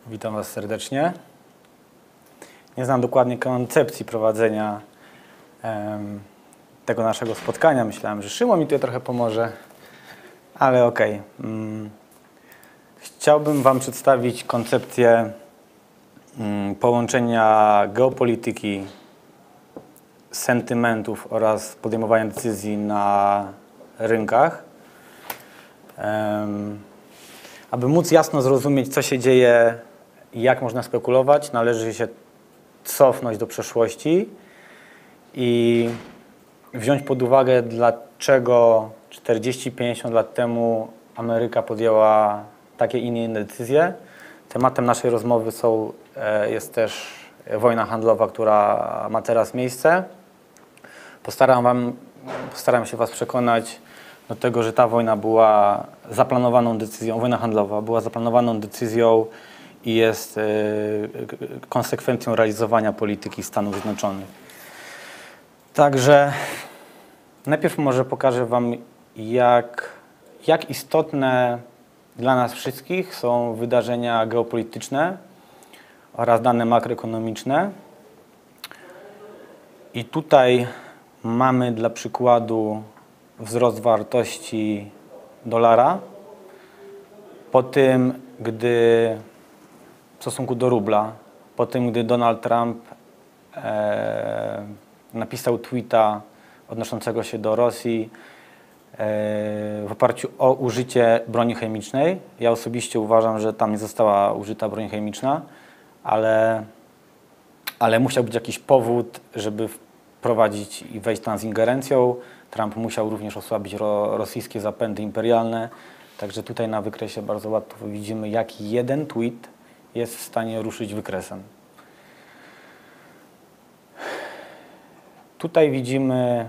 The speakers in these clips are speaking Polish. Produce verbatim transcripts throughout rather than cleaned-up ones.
Witam Was serdecznie. Nie znam dokładnie koncepcji prowadzenia um, tego naszego spotkania. Myślałem, że Szymon mi tutaj trochę pomoże, ale okej. Okay. Um, chciałbym Wam przedstawić koncepcję um, połączenia geopolityki, sentymentów oraz podejmowania decyzji na rynkach. Um, aby móc jasno zrozumieć, co się dzieje i jak można spekulować, należy się cofnąć do przeszłości i wziąć pod uwagę, dlaczego czterdzieści pięćdziesiąt lat temu Ameryka podjęła takie i nie inne decyzje. Tematem naszej rozmowy są, jest też wojna handlowa, która ma teraz miejsce. Postaram, wam, postaram się Was przekonać do tego, że ta wojna była zaplanowaną decyzją, wojna handlowa była zaplanowaną decyzją i jest y, konsekwencją realizowania polityki Stanów Zjednoczonych. Także najpierw może pokażę Wam, jak, jak istotne dla nas wszystkich są wydarzenia geopolityczne oraz dane makroekonomiczne. I tutaj mamy dla przykładu wzrost wartości dolara po tym, gdy w stosunku do rubla, po tym, gdy Donald Trump e, napisał tweeta odnoszącego się do Rosji e, w oparciu o użycie broni chemicznej. Ja osobiście uważam, że tam nie została użyta broń chemiczna, ale, ale musiał być jakiś powód, żeby wprowadzić i wejść tam z ingerencją. Trump musiał również osłabić ro, rosyjskie zapędy imperialne. Także tutaj na wykresie bardzo łatwo widzimy, jaki jeden tweet jest w stanie ruszyć wykresem. Tutaj widzimy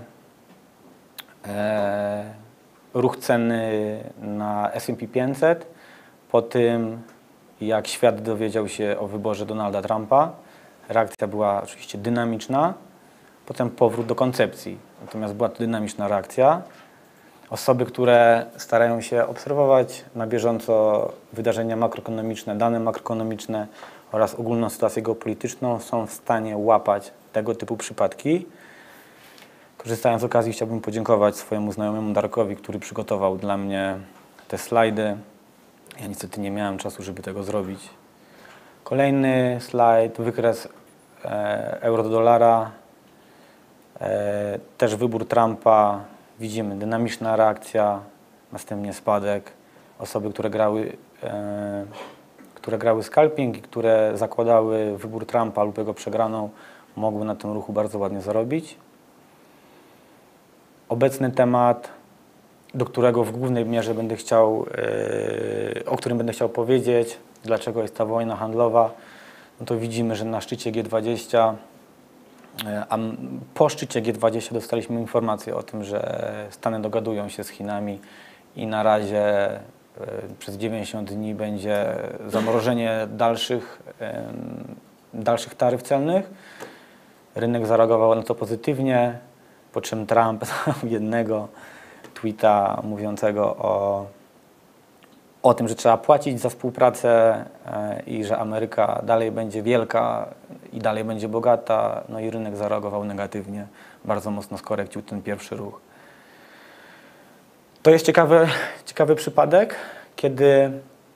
e, ruch ceny na S and P pięćset po tym, jak świat dowiedział się o wyborze Donalda Trumpa. Reakcja była oczywiście dynamiczna. Potem powrót do koncepcji. Natomiast była to dynamiczna reakcja. Osoby, które starają się obserwować na bieżąco wydarzenia makroekonomiczne, dane makroekonomiczne oraz ogólną sytuację geopolityczną, są w stanie łapać tego typu przypadki. Korzystając z okazji, chciałbym podziękować swojemu znajomemu Darkowi, który przygotował dla mnie te slajdy. Ja niestety nie miałem czasu, żeby tego zrobić. Kolejny slajd, wykres e, euro do dolara. E, też wybór Trumpa, widzimy dynamiczna reakcja, następnie spadek. Osoby, które grały, e, które grały scalping i które zakładały wybór Trumpa lub jego przegraną, mogły na tym ruchu bardzo ładnie zarobić. Obecny temat, do którego w głównej mierze będę chciał, e, o którym będę chciał powiedzieć, dlaczego jest ta wojna handlowa, no to widzimy, że na szczycie G dwadzieścia A po szczycie G dwadzieścia dostaliśmy informację o tym, że Stany dogadują się z Chinami i na razie y, przez dziewięćdziesiąt dni będzie zamrożenie dalszych, y, dalszych taryf celnych. Rynek zareagował na to pozytywnie, po czym Trump jednego tweeta mówiącego o, o tym, że trzeba płacić za współpracę y, i że Ameryka dalej będzie wielka i dalej będzie bogata, no i rynek zareagował negatywnie, bardzo mocno skorekcił ten pierwszy ruch. To jest ciekawy, ciekawy przypadek, kiedy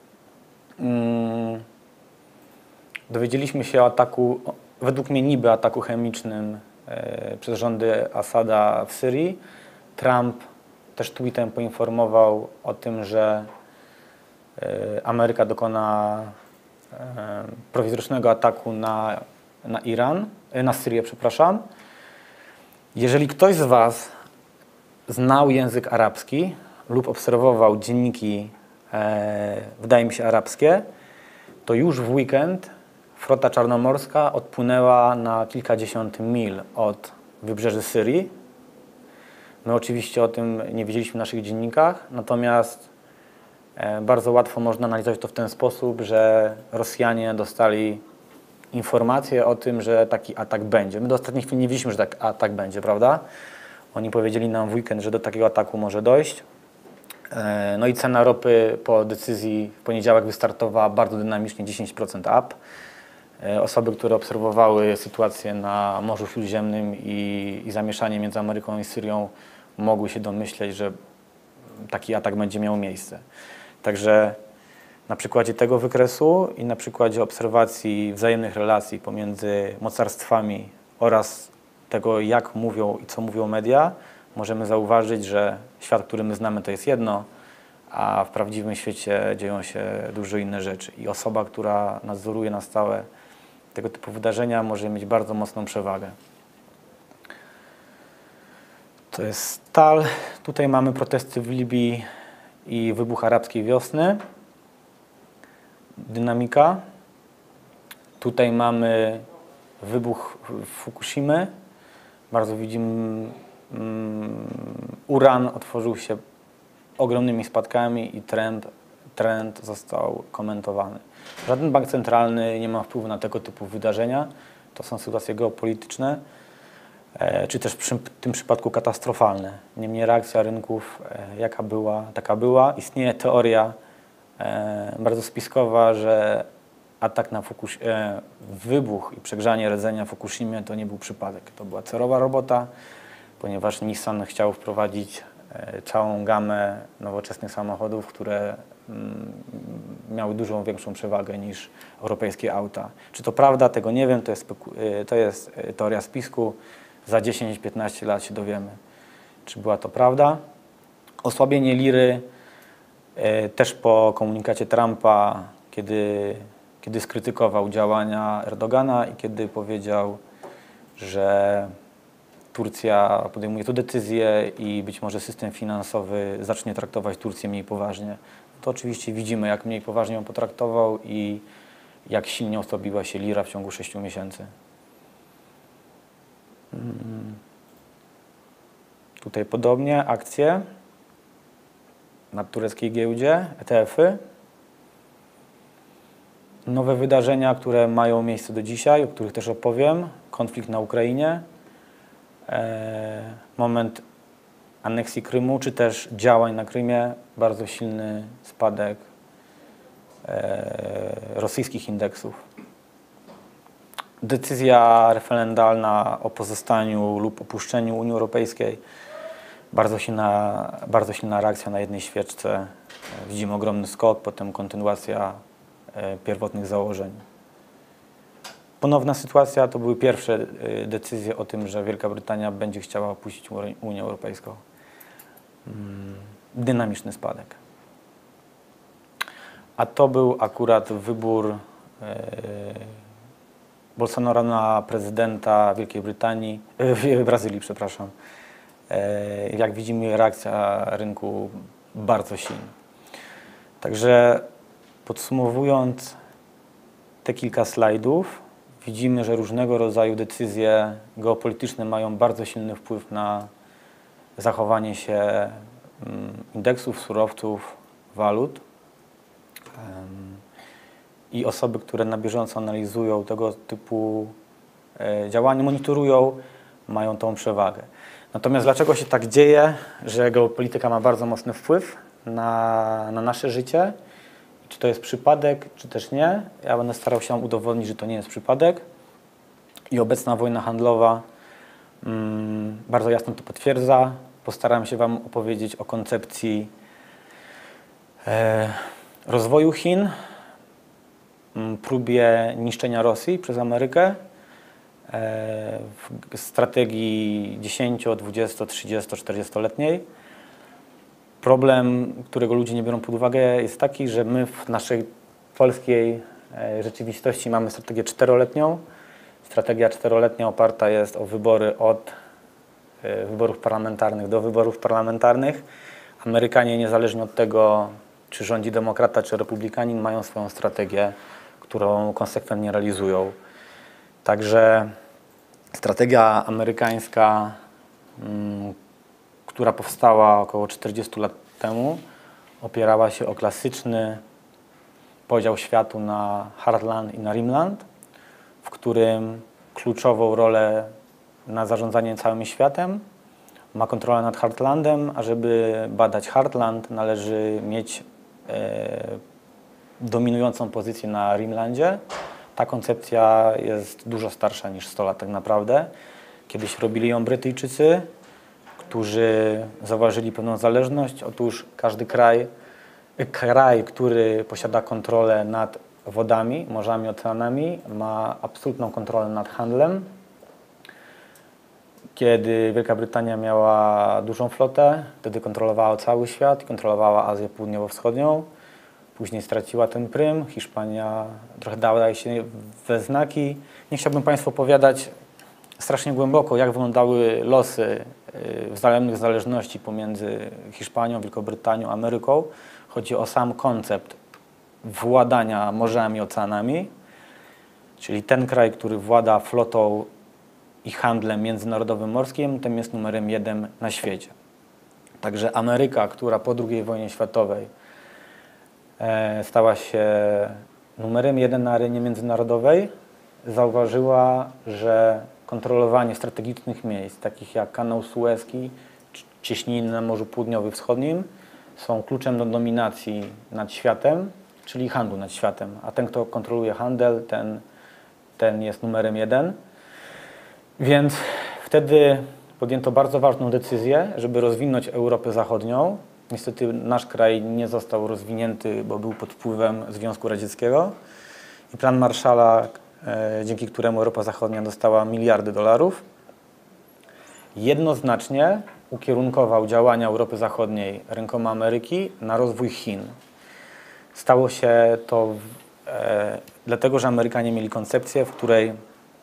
mm, dowiedzieliśmy się o ataku, według mnie niby ataku chemicznym e, przez rządy Asada w Syrii. Trump też tweetem poinformował o tym, że e, Ameryka dokona e, prowizorycznego ataku na na Iran, na Syrię, przepraszam. Jeżeli ktoś z Was znał język arabski lub obserwował dzienniki, e, wydaje mi się, arabskie, to już w weekend flota czarnomorska odpłynęła na kilkadziesiąt mil od wybrzeży Syrii. My oczywiście o tym nie wiedzieliśmy w naszych dziennikach, natomiast e, bardzo łatwo można analizować to w ten sposób, że Rosjanie dostali informację o tym, że taki atak będzie. My do ostatniej chwili nie wiedzieliśmy, że taki atak będzie, prawda? Oni powiedzieli nam w weekend, że do takiego ataku może dojść. No i cena ropy po decyzji w poniedziałek wystartowała bardzo dynamicznie, dziesięć procent up. Osoby, które obserwowały sytuację na Morzu Śródziemnym i, i zamieszanie między Ameryką i Syrią, mogły się domyśleć, że taki atak będzie miał miejsce. Także na przykładzie tego wykresu i na przykładzie obserwacji wzajemnych relacji pomiędzy mocarstwami oraz tego, jak mówią i co mówią media, możemy zauważyć, że świat, który my znamy, to jest jedno, a w prawdziwym świecie dzieją się dużo inne rzeczy. I osoba, która nadzoruje na stałe tego typu wydarzenia, może mieć bardzo mocną przewagę. To jest Tal. Tutaj mamy protesty w Libii i wybuch arabskiej wiosny. Dynamika. Tutaj mamy wybuch Fukushimy. Bardzo widzimy, um, uran otworzył się ogromnymi spadkami i trend, trend został komentowany. Żaden bank centralny nie ma wpływu na tego typu wydarzenia. To są sytuacje geopolityczne, e, czy też przy tym przypadku katastrofalne. Niemniej reakcja rynków, e, jaka była, taka była. Istnieje teoria e, bardzo spiskowa, że atak na Fukush e, wybuch i przegrzanie rdzenia w Fukushimie to nie był przypadek. To była celowa robota, ponieważ Nissan chciał wprowadzić e, całą gamę nowoczesnych samochodów, które mm, miały dużą większą przewagę niż europejskie auta. Czy to prawda? Tego nie wiem. To jest, e, to jest teoria spisku. Za dziesięć piętnaście lat się dowiemy, czy była to prawda. Osłabienie liry e, też po komunikacie Trumpa, kiedy kiedy skrytykował działania Erdogana i kiedy powiedział, że Turcja podejmuje tu decyzję i być może system finansowy zacznie traktować Turcję mniej poważnie. To oczywiście widzimy, jak mniej poważnie ją potraktował i jak silnie osłabiła się lira w ciągu sześciu miesięcy. Tutaj podobnie akcje na tureckiej giełdzie, E T F-y. Nowe wydarzenia, które mają miejsce do dzisiaj, o których też opowiem. Konflikt na Ukrainie, e, moment aneksji Krymu, czy też działań na Krymie, bardzo silny spadek e, rosyjskich indeksów. Decyzja referendalna o pozostaniu lub opuszczeniu Unii Europejskiej, bardzo silna, bardzo silna reakcja na jednej świeczce. Widzimy ogromny skok, potem kontynuacja pierwotnych założeń. Ponowna sytuacja to były pierwsze decyzje o tym, że Wielka Brytania będzie chciała opuścić Unię Europejską. Dynamiczny spadek. A to był akurat wybór Bolsonaro na prezydenta Wielkiej Brytanii, w Brazylii, przepraszam. Jak widzimy, reakcja rynku bardzo silna. Także podsumowując te kilka slajdów, widzimy, że różnego rodzaju decyzje geopolityczne mają bardzo silny wpływ na zachowanie się indeksów, surowców, walut. I osoby, które na bieżąco analizują tego typu działania, monitorują, mają tą przewagę. Natomiast dlaczego się tak dzieje, że geopolityka ma bardzo mocny wpływ na, na nasze życie? Czy to jest przypadek, czy też nie? Ja będę starał się udowodnić, że to nie jest przypadek. I obecna wojna handlowa mm, bardzo jasno to potwierdza. Postaram się Wam opowiedzieć o koncepcji e, rozwoju Chin, m, próbie niszczenia Rosji przez Amerykę, e, w strategii dziesięcio-, dwudziesto-, trzydziesto-, czterdziestoletniej. Problem, którego ludzie nie biorą pod uwagę, jest taki, że my w naszej polskiej rzeczywistości mamy strategię czteroletnią. Strategia czteroletnia oparta jest o wybory od wyborów parlamentarnych do wyborów parlamentarnych. Amerykanie, niezależnie od tego, czy rządzi demokrata, czy republikanin, mają swoją strategię, którą konsekwentnie realizują. Także strategia amerykańska, która powstała około czterdziestu lat temu, opierała się o klasyczny podział światu na Heartland i na Rimland, w którym kluczową rolę na zarządzanie całym światem ma kontrolę nad Heartlandem, a żeby badać Heartland, należy mieć e, dominującą pozycję na Rimlandzie. Ta koncepcja jest dużo starsza niż sto lat tak naprawdę. Kiedyś robili ją Brytyjczycy, którzy zauważyli pewną zależność. Otóż każdy kraj, kraj, który posiada kontrolę nad wodami, morzami, oceanami, ma absolutną kontrolę nad handlem. Kiedy Wielka Brytania miała dużą flotę, wtedy kontrolowała cały świat i kontrolowała Azję Południowo-Wschodnią. Później straciła ten prym. Hiszpania trochę dała się we znaki. Nie chciałbym Państwu opowiadać strasznie głęboko, jak wyglądały losy wzajemnych zależności pomiędzy Hiszpanią, Wielką Brytanią, Ameryką. Chodzi o sam koncept władania morzami, oceanami, czyli ten kraj, który włada flotą i handlem międzynarodowym morskim, tym jest numerem jeden na świecie. Także Ameryka, która po drugiej wojnie światowej e, stała się numerem jeden na arenie międzynarodowej, zauważyła, że kontrolowanie strategicznych miejsc, takich jak kanał Suezki, cieśniny na Morzu Południowo-Wschodnim, są kluczem do dominacji nad światem, czyli handlu nad światem. A ten, kto kontroluje handel, ten, ten jest numerem jeden. Więc wtedy podjęto bardzo ważną decyzję, żeby rozwinąć Europę Zachodnią. Niestety nasz kraj nie został rozwinięty, bo był pod wpływem Związku Radzieckiego. I plan Marshalla, e, dzięki któremu Europa Zachodnia dostała miliardy dolarów, jednoznacznie ukierunkował działania Europy Zachodniej rękoma Ameryki na rozwój Chin. Stało się to e, dlatego, że Amerykanie mieli koncepcję, w której,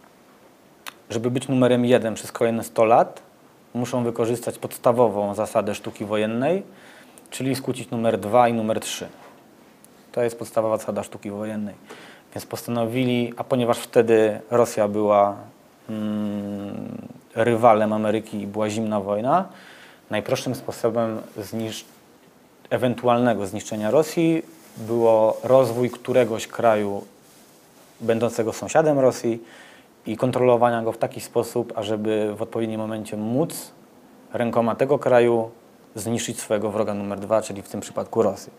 żeby być numerem jeden przez kolejne sto lat, muszą wykorzystać podstawową zasadę sztuki wojennej, czyli skłócić numer dwa i numer trzy. To jest podstawowa zasada sztuki wojennej. Więc postanowili, a ponieważ wtedy Rosja była mm, rywalem Ameryki i była zimna wojna, najprostszym sposobem znisz ewentualnego zniszczenia Rosji było rozwój któregoś kraju będącego sąsiadem Rosji i kontrolowania go w taki sposób, ażeby w odpowiednim momencie móc rękoma tego kraju zniszczyć swojego wroga numer dwa, czyli w tym przypadku Rosję.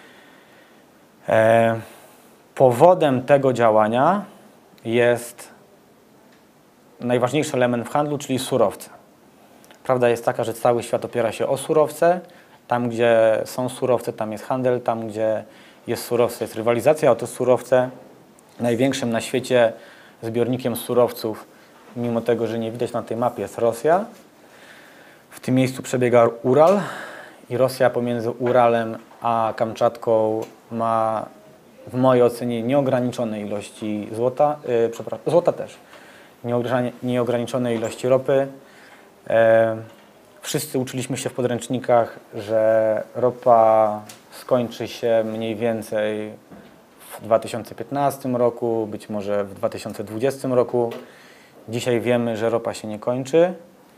E, powodem tego działania jest najważniejszy element w handlu, czyli surowce. Prawda jest taka, że cały świat opiera się o surowce. Tam, gdzie są surowce, tam jest handel. Tam, gdzie jest surowce, jest rywalizacja o te surowce. Największym na świecie zbiornikiem surowców, mimo tego, że nie widać na tej mapie, jest Rosja. W tym miejscu przebiega Ural i Rosja pomiędzy Uralem a Kamczatką ma w mojej ocenie nieograniczone ilości złota, yy, przepraszam, złota też, nieograniczone ilości ropy. E, wszyscy uczyliśmy się w podręcznikach, że ropa skończy się mniej więcej w dwa tysiące piętnastym roku, być może w dwa tysiące dwudziestym roku. Dzisiaj wiemy, że ropa się nie kończy.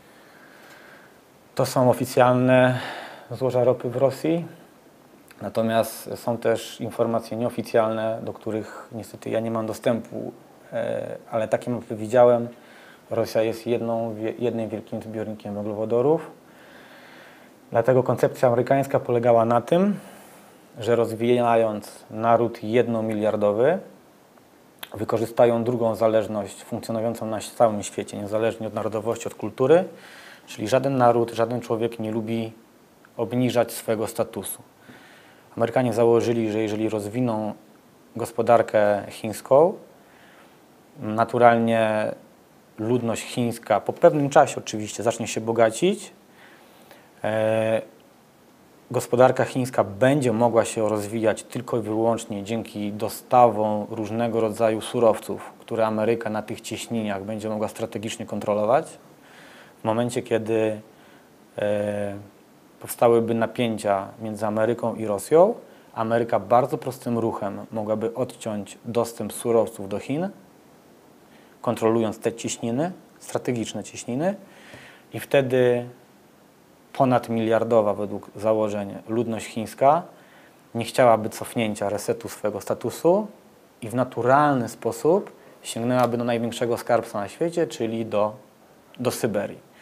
To są oficjalne złoża ropy w Rosji. Natomiast są też informacje nieoficjalne, do których niestety ja nie mam dostępu, ale takie mapy widziałem. Rosja jest jedną, jednym wielkim zbiornikiem węglowodorów. Dlatego koncepcja amerykańska polegała na tym, że rozwijając naród jednomiliardowy, wykorzystają drugą zależność funkcjonującą na całym świecie, niezależnie od narodowości, od kultury, czyli żaden naród, żaden człowiek nie lubi obniżać swojego statusu. Amerykanie założyli, że jeżeli rozwiną gospodarkę chińską, naturalnie ludność chińska po pewnym czasie oczywiście zacznie się bogacić. E, gospodarka chińska będzie mogła się rozwijać tylko i wyłącznie dzięki dostawom różnego rodzaju surowców, które Ameryka na tych cieśniniach będzie mogła strategicznie kontrolować. W momencie, kiedy e, powstałyby napięcia między Ameryką i Rosją, Ameryka bardzo prostym ruchem mogłaby odciąć dostęp surowców do Chin, kontrolując te cieśniny, strategiczne cieśniny, i wtedy ponadmiliardowa według założeń ludność chińska nie chciałaby cofnięcia, resetu swojego statusu i w naturalny sposób sięgnęłaby do największego skarbca na świecie, czyli do, do Syberii.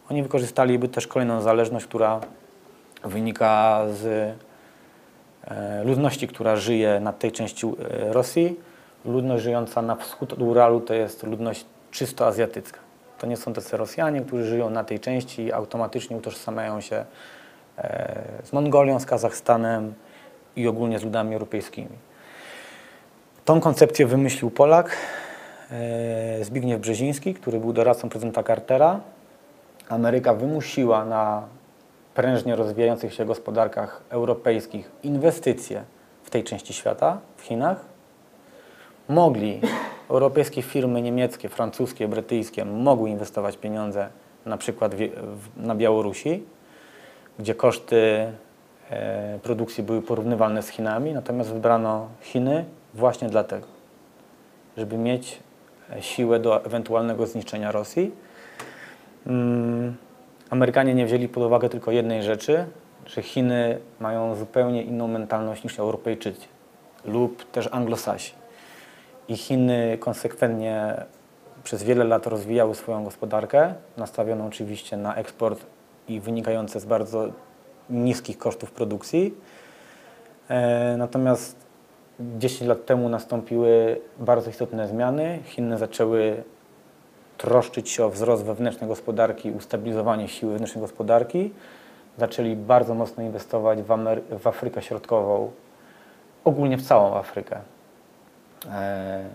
Oni wykorzystaliby też kolejną zależność, która wynika z ludności, która żyje na tej części Rosji. Ludność żyjąca na wschód od Uralu to jest ludność czysto azjatycka. To nie są tacy Rosjanie, którzy żyją na tej części i automatycznie utożsamiają się z Mongolią, z Kazachstanem i ogólnie z ludami europejskimi. Tą koncepcję wymyślił Polak Zbigniew Brzeziński, który był doradcą prezydenta Cartera. Ameryka wymusiła na prężnie rozwijających się gospodarkach europejskich inwestycje w tej części świata, w Chinach. Mogli, europejskie firmy niemieckie, francuskie, brytyjskie mogły inwestować pieniądze na przykład w, w, na Białorusi, gdzie koszty e, produkcji były porównywalne z Chinami, natomiast wybrano Chiny właśnie dlatego, żeby mieć siłę do ewentualnego zniszczenia Rosji. Hmm. Amerykanie nie wzięli pod uwagę tylko jednej rzeczy, że Chiny mają zupełnie inną mentalność niż Europejczycy lub też Anglosasi. I Chiny konsekwentnie przez wiele lat rozwijały swoją gospodarkę, nastawioną oczywiście na eksport i wynikające z bardzo niskich kosztów produkcji. E, natomiast dziesięć lat temu nastąpiły bardzo istotne zmiany. Chiny zaczęły troszczyć się o wzrost wewnętrznej gospodarki, ustabilizowanie siły wewnętrznej gospodarki. Zaczęli bardzo mocno inwestować w, Amery w Afrykę Środkową, ogólnie w całą Afrykę. E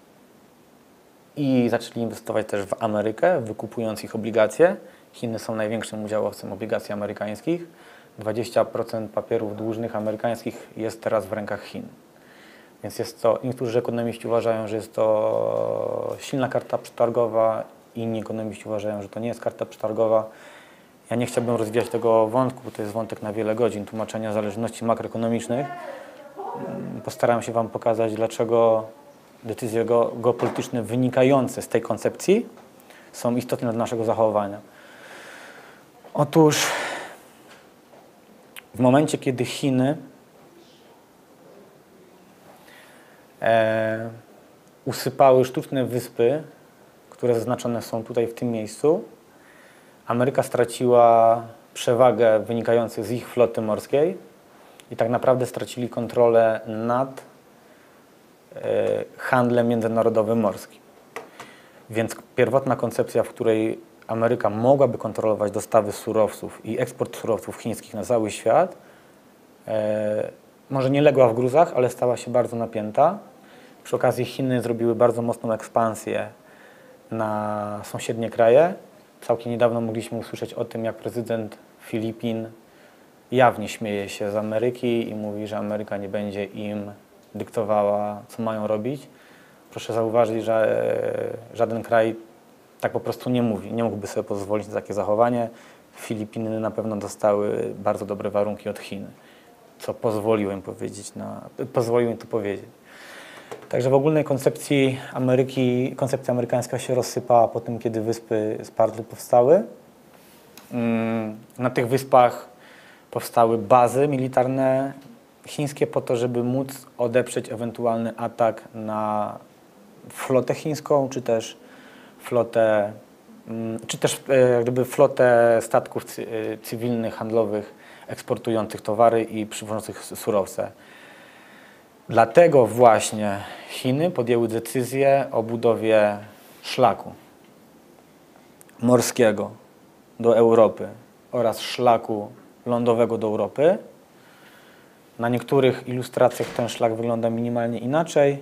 I zaczęli inwestować też w Amerykę, wykupując ich obligacje. Chiny są największym udziałowcem obligacji amerykańskich. dwadzieścia procent papierów dłużnych amerykańskich jest teraz w rękach Chin. Więc jest to, niektórzy ekonomiści uważają, że jest to silna karta przetargowa, inni ekonomiści uważają, że to nie jest karta przetargowa. Ja nie chciałbym rozwijać tego wątku, bo to jest wątek na wiele godzin, tłumaczenia zależności makroekonomicznych. Postaram się Wam pokazać, dlaczego decyzje geopolityczne wynikające z tej koncepcji są istotne dla naszego zachowania. Otóż w momencie, kiedy Chiny E, usypały sztuczne wyspy, które zaznaczone są tutaj w tym miejscu, Ameryka straciła przewagę wynikającą z ich floty morskiej i tak naprawdę stracili kontrolę nad e, handlem międzynarodowym morskim. Więc pierwotna koncepcja, w której Ameryka mogłaby kontrolować dostawy surowców i eksport surowców chińskich na cały świat, e, może nie legła w gruzach, ale stała się bardzo napięta. Przy okazji Chiny zrobiły bardzo mocną ekspansję na sąsiednie kraje. Całkiem niedawno mogliśmy usłyszeć o tym, jak prezydent Filipin jawnie śmieje się z Ameryki i mówi, że Ameryka nie będzie im dyktowała, co mają robić. Proszę zauważyć, że żaden kraj tak po prostu nie mówi. Nie mógłby sobie pozwolić na takie zachowanie. Filipiny na pewno dostały bardzo dobre warunki od Chin, co pozwoliło im powiedzieć na, pozwoliło im to powiedzieć. Także w ogólnej koncepcji Ameryki, koncepcja amerykańska się rozsypała po tym, kiedy wyspy Sparty powstały. Na tych wyspach powstały bazy militarne chińskie po to, żeby móc odeprzeć ewentualny atak na flotę chińską, czy też flotę, czy też jak gdyby flotę statków cywilnych, handlowych, eksportujących towary i przywożących surowce. Dlatego właśnie Chiny podjęły decyzję o budowie szlaku morskiego do Europy oraz szlaku lądowego do Europy. Na niektórych ilustracjach ten szlak wygląda minimalnie inaczej.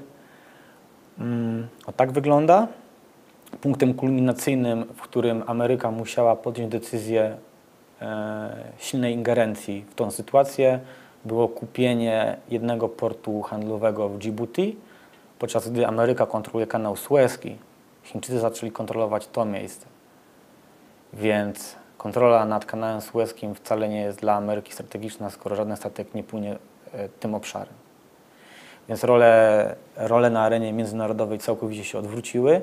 O tak wygląda. Punktem kulminacyjnym, w którym Ameryka musiała podjąć decyzję e, silnej ingerencji w tą sytuację, było kupienie jednego portu handlowego w Djibouti, podczas gdy Ameryka kontroluje kanał Suezki. Chińczycy zaczęli kontrolować to miejsce. Więc kontrola nad kanałem Suezkim wcale nie jest dla Ameryki strategiczna, skoro żaden statek nie płynie e, tym obszarem. Więc role, role na arenie międzynarodowej całkowicie się odwróciły.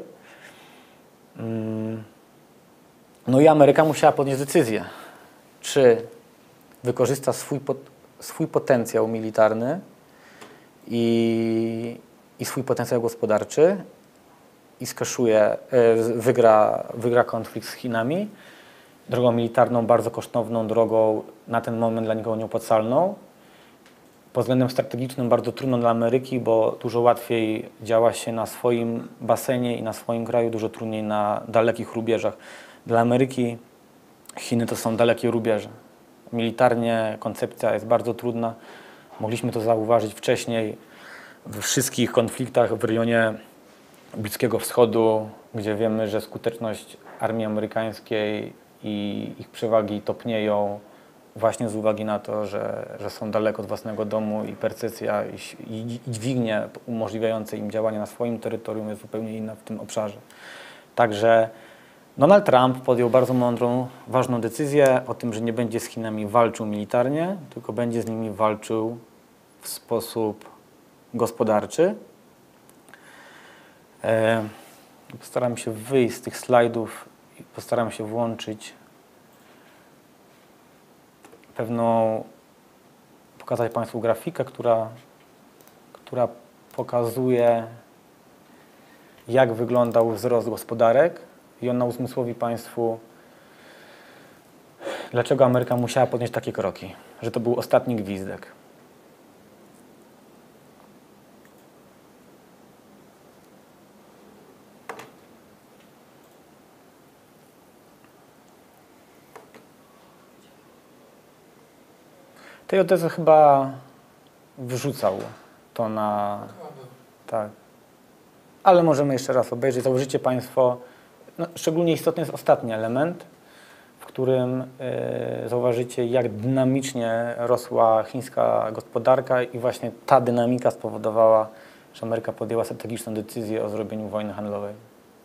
No i Ameryka musiała podjąć decyzję, czy wykorzysta swój, pot, swój potencjał militarny i, i swój potencjał gospodarczy i skaszuje, wygra, wygra konflikt z Chinami, drogą militarną, bardzo kosztowną drogą, na ten moment dla nikogo nieopłacalną. Pod względem strategicznym bardzo trudno dla Ameryki, bo dużo łatwiej działa się na swoim basenie i na swoim kraju, dużo trudniej na dalekich rubieżach. Dla Ameryki Chiny to są dalekie rubieże. Militarnie koncepcja jest bardzo trudna. Mogliśmy to zauważyć wcześniej we wszystkich konfliktach w rejonie Bliskiego Wschodu, gdzie wiemy, że skuteczność armii amerykańskiej i ich przewagi topnieją właśnie z uwagi na to, że, że są daleko od własnego domu i percepcja i, i, i dźwignie umożliwiające im działanie na swoim terytorium jest zupełnie inna w tym obszarze. Także Donald Trump podjął bardzo mądrą, ważną decyzję o tym, że nie będzie z Chinami walczył militarnie, tylko będzie z nimi walczył w sposób gospodarczy. E, postaram się wyjść z tych slajdów i postaram się włączyć pewną, pokazać Państwu grafikę, która, która pokazuje, jak wyglądał wzrost gospodarek i ona uzmysłowi Państwu, dlaczego Ameryka musiała podjąć takie kroki, że to był ostatni gwizdek. T J Z chyba wrzucał to na... Tak. Ale możemy jeszcze raz obejrzeć. Zauważycie Państwo, no, szczególnie istotny jest ostatni element, w którym y, zauważycie, jak dynamicznie rosła chińska gospodarka i właśnie ta dynamika spowodowała, że Ameryka podjęła strategiczną decyzję o zrobieniu wojny handlowej.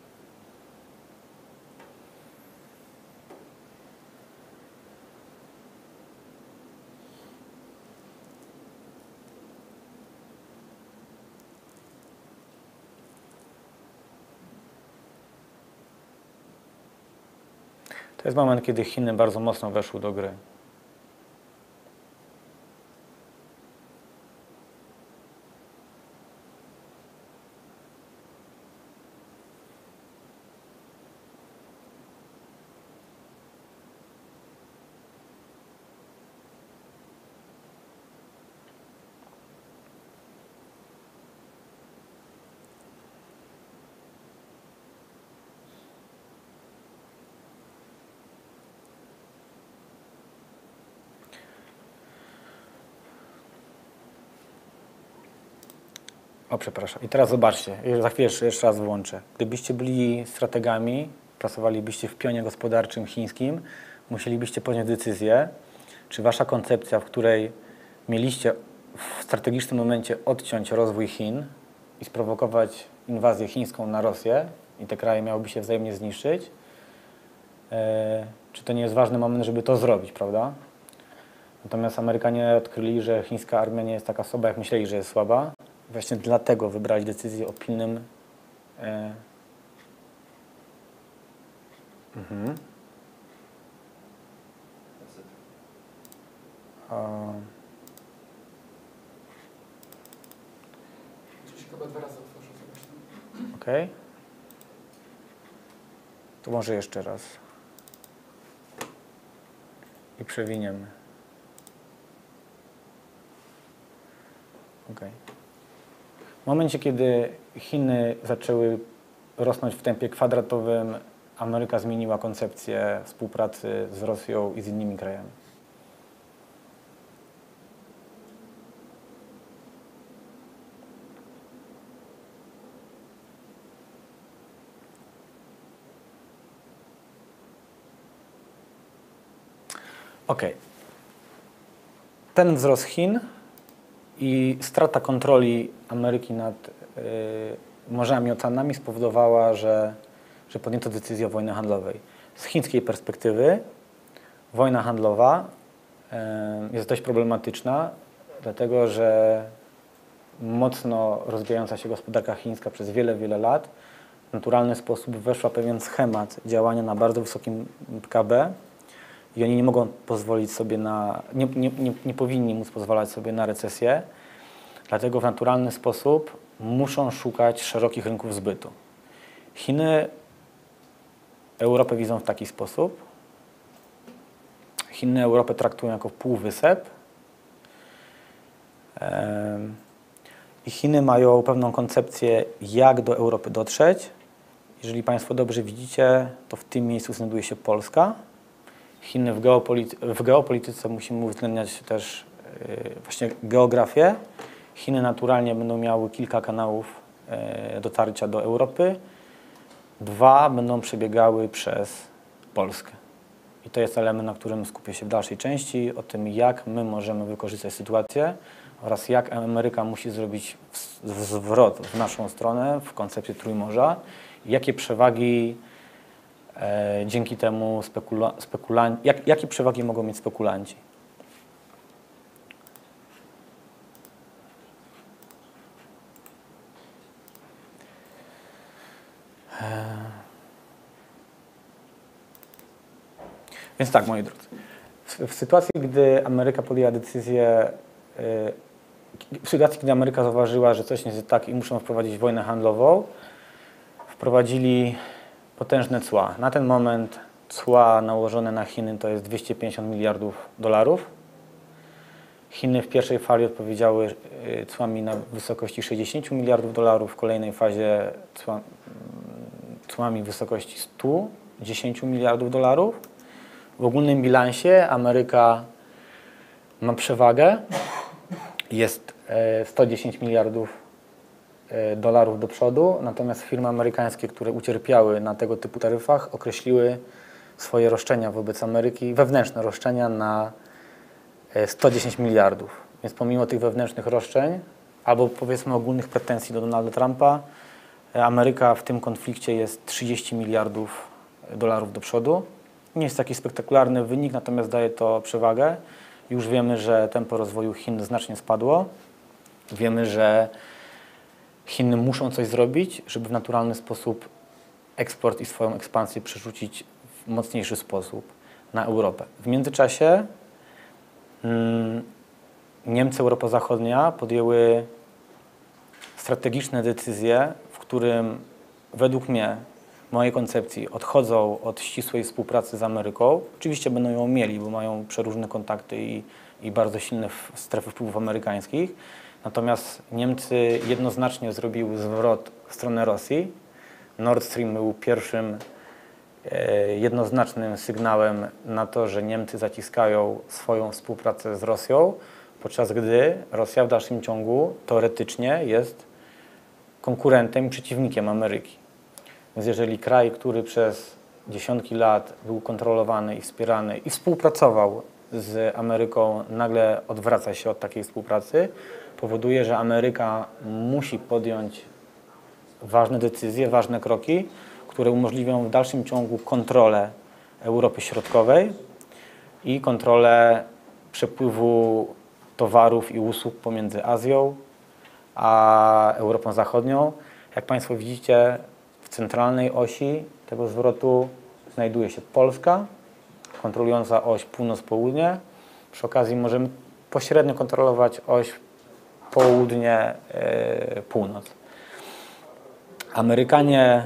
To jest moment, kiedy Chiny bardzo mocno weszły do gry. O, przepraszam. I teraz zobaczcie, za chwilę jeszcze raz włączę. Gdybyście byli strategami, pracowalibyście w pionie gospodarczym chińskim, musielibyście podjąć decyzję, czy wasza koncepcja, w której mieliście w strategicznym momencie odciąć rozwój Chin i sprowokować inwazję chińską na Rosję i te kraje miałyby się wzajemnie zniszczyć, yy, czy to nie jest ważny moment, żeby to zrobić, prawda? Natomiast Amerykanie odkryli, że chińska armia nie jest taka słaba, jak myśleli, że jest słaba. Właśnie dlatego wybrali decyzję o pilnym e... mhm. o... Okej. Okay. To może jeszcze raz. I przewiniemy. Okay. W momencie, kiedy Chiny zaczęły rosnąć w tempie kwadratowym, Ameryka zmieniła koncepcję współpracy z Rosją i z innymi krajami. Ok. Ten wzrost Chin i strata kontroli Ameryki nad y, morzami i oceanami spowodowała, że, że podjęto decyzję o wojnie handlowej. Z chińskiej perspektywy wojna handlowa y, jest dość problematyczna, dlatego że mocno rozwijająca się gospodarka chińska przez wiele, wiele lat w naturalny sposób weszła w pewien schemat działania na bardzo wysokim P K B i oni nie mogą pozwolić sobie na, nie, nie, nie, nie powinni móc pozwalać sobie na recesję, dlatego w naturalny sposób muszą szukać szerokich rynków zbytu. Chiny Europę widzą w taki sposób, Chiny Europę traktują jako półwysep. I Chiny mają pewną koncepcję, jak do Europy dotrzeć. Jeżeli Państwo dobrze widzicie, to w tym miejscu znajduje się Polska. Chiny w, geopolity w geopolityce musimy uwzględniać też yy, właśnie geografię. Chiny naturalnie będą miały kilka kanałów yy, dotarcia do Europy. Dwa będą przebiegały przez Polskę. I to jest element, na którym skupię się w dalszej części, o tym, jak my możemy wykorzystać sytuację oraz jak Ameryka musi zrobić zwrot w naszą stronę w koncepcji Trójmorza. Jakie przewagi e, dzięki temu spekula spekulanci, jak, jakie przewagi mogą mieć spekulanci. E... Więc tak, moi drodzy, w, w sytuacji, gdy Ameryka podjęła decyzję, yy, w sytuacji, gdy Ameryka zauważyła, że coś nie jest tak i muszą wprowadzić wojnę handlową, wprowadzili potężne cła. Na ten moment cła nałożone na Chiny to jest dwieście pięćdziesiąt miliardów dolarów. Chiny w pierwszej fali odpowiedziały cłami na wysokości sześćdziesiąt miliardów dolarów, w kolejnej fazie cła, cłami w wysokości stu dziesięciu miliardów dolarów. W ogólnym bilansie Ameryka ma przewagę, jest sto dziesięć miliardów dolarów do przodu, natomiast firmy amerykańskie, które ucierpiały na tego typu taryfach, określiły swoje roszczenia wobec Ameryki, wewnętrzne roszczenia na sto dziesięć miliardów. Więc pomimo tych wewnętrznych roszczeń, albo powiedzmy ogólnych pretensji do Donalda Trumpa, Ameryka w tym konflikcie jest trzydzieści miliardów dolarów do przodu. Nie jest taki spektakularny wynik, natomiast daje to przewagę. Już wiemy, że tempo rozwoju Chin znacznie spadło. Wiemy, że Chiny muszą coś zrobić, żeby w naturalny sposób eksport i swoją ekspansję przerzucić w mocniejszy sposób na Europę. W międzyczasie mm, Niemcy, Europa Zachodnia podjęły strategiczne decyzje, w którym według mnie, mojej koncepcji, odchodzą od ścisłej współpracy z Ameryką. Oczywiście będą ją mieli, bo mają przeróżne kontakty i, i bardzo silne strefy wpływów amerykańskich. Natomiast Niemcy jednoznacznie zrobiły zwrot w stronę Rosji. Nord Stream był pierwszym e, jednoznacznym sygnałem na to, że Niemcy zaciskają swoją współpracę z Rosją, podczas gdy Rosja w dalszym ciągu teoretycznie jest konkurentem i przeciwnikiem Ameryki. Więc jeżeli kraj, który przez dziesiątki lat był kontrolowany i wspierany i współpracował z Ameryką, nagle odwraca się od takiej współpracy, powoduje, że Ameryka musi podjąć ważne decyzje, ważne kroki, które umożliwią w dalszym ciągu kontrolę Europy Środkowej i kontrolę przepływu towarów i usług pomiędzy Azją a Europą Zachodnią. Jak Państwo widzicie, w centralnej osi tego zwrotu znajduje się Polska, kontrolująca oś północ-południe. Przy okazji możemy pośrednio kontrolować oś południe-północ. Amerykanie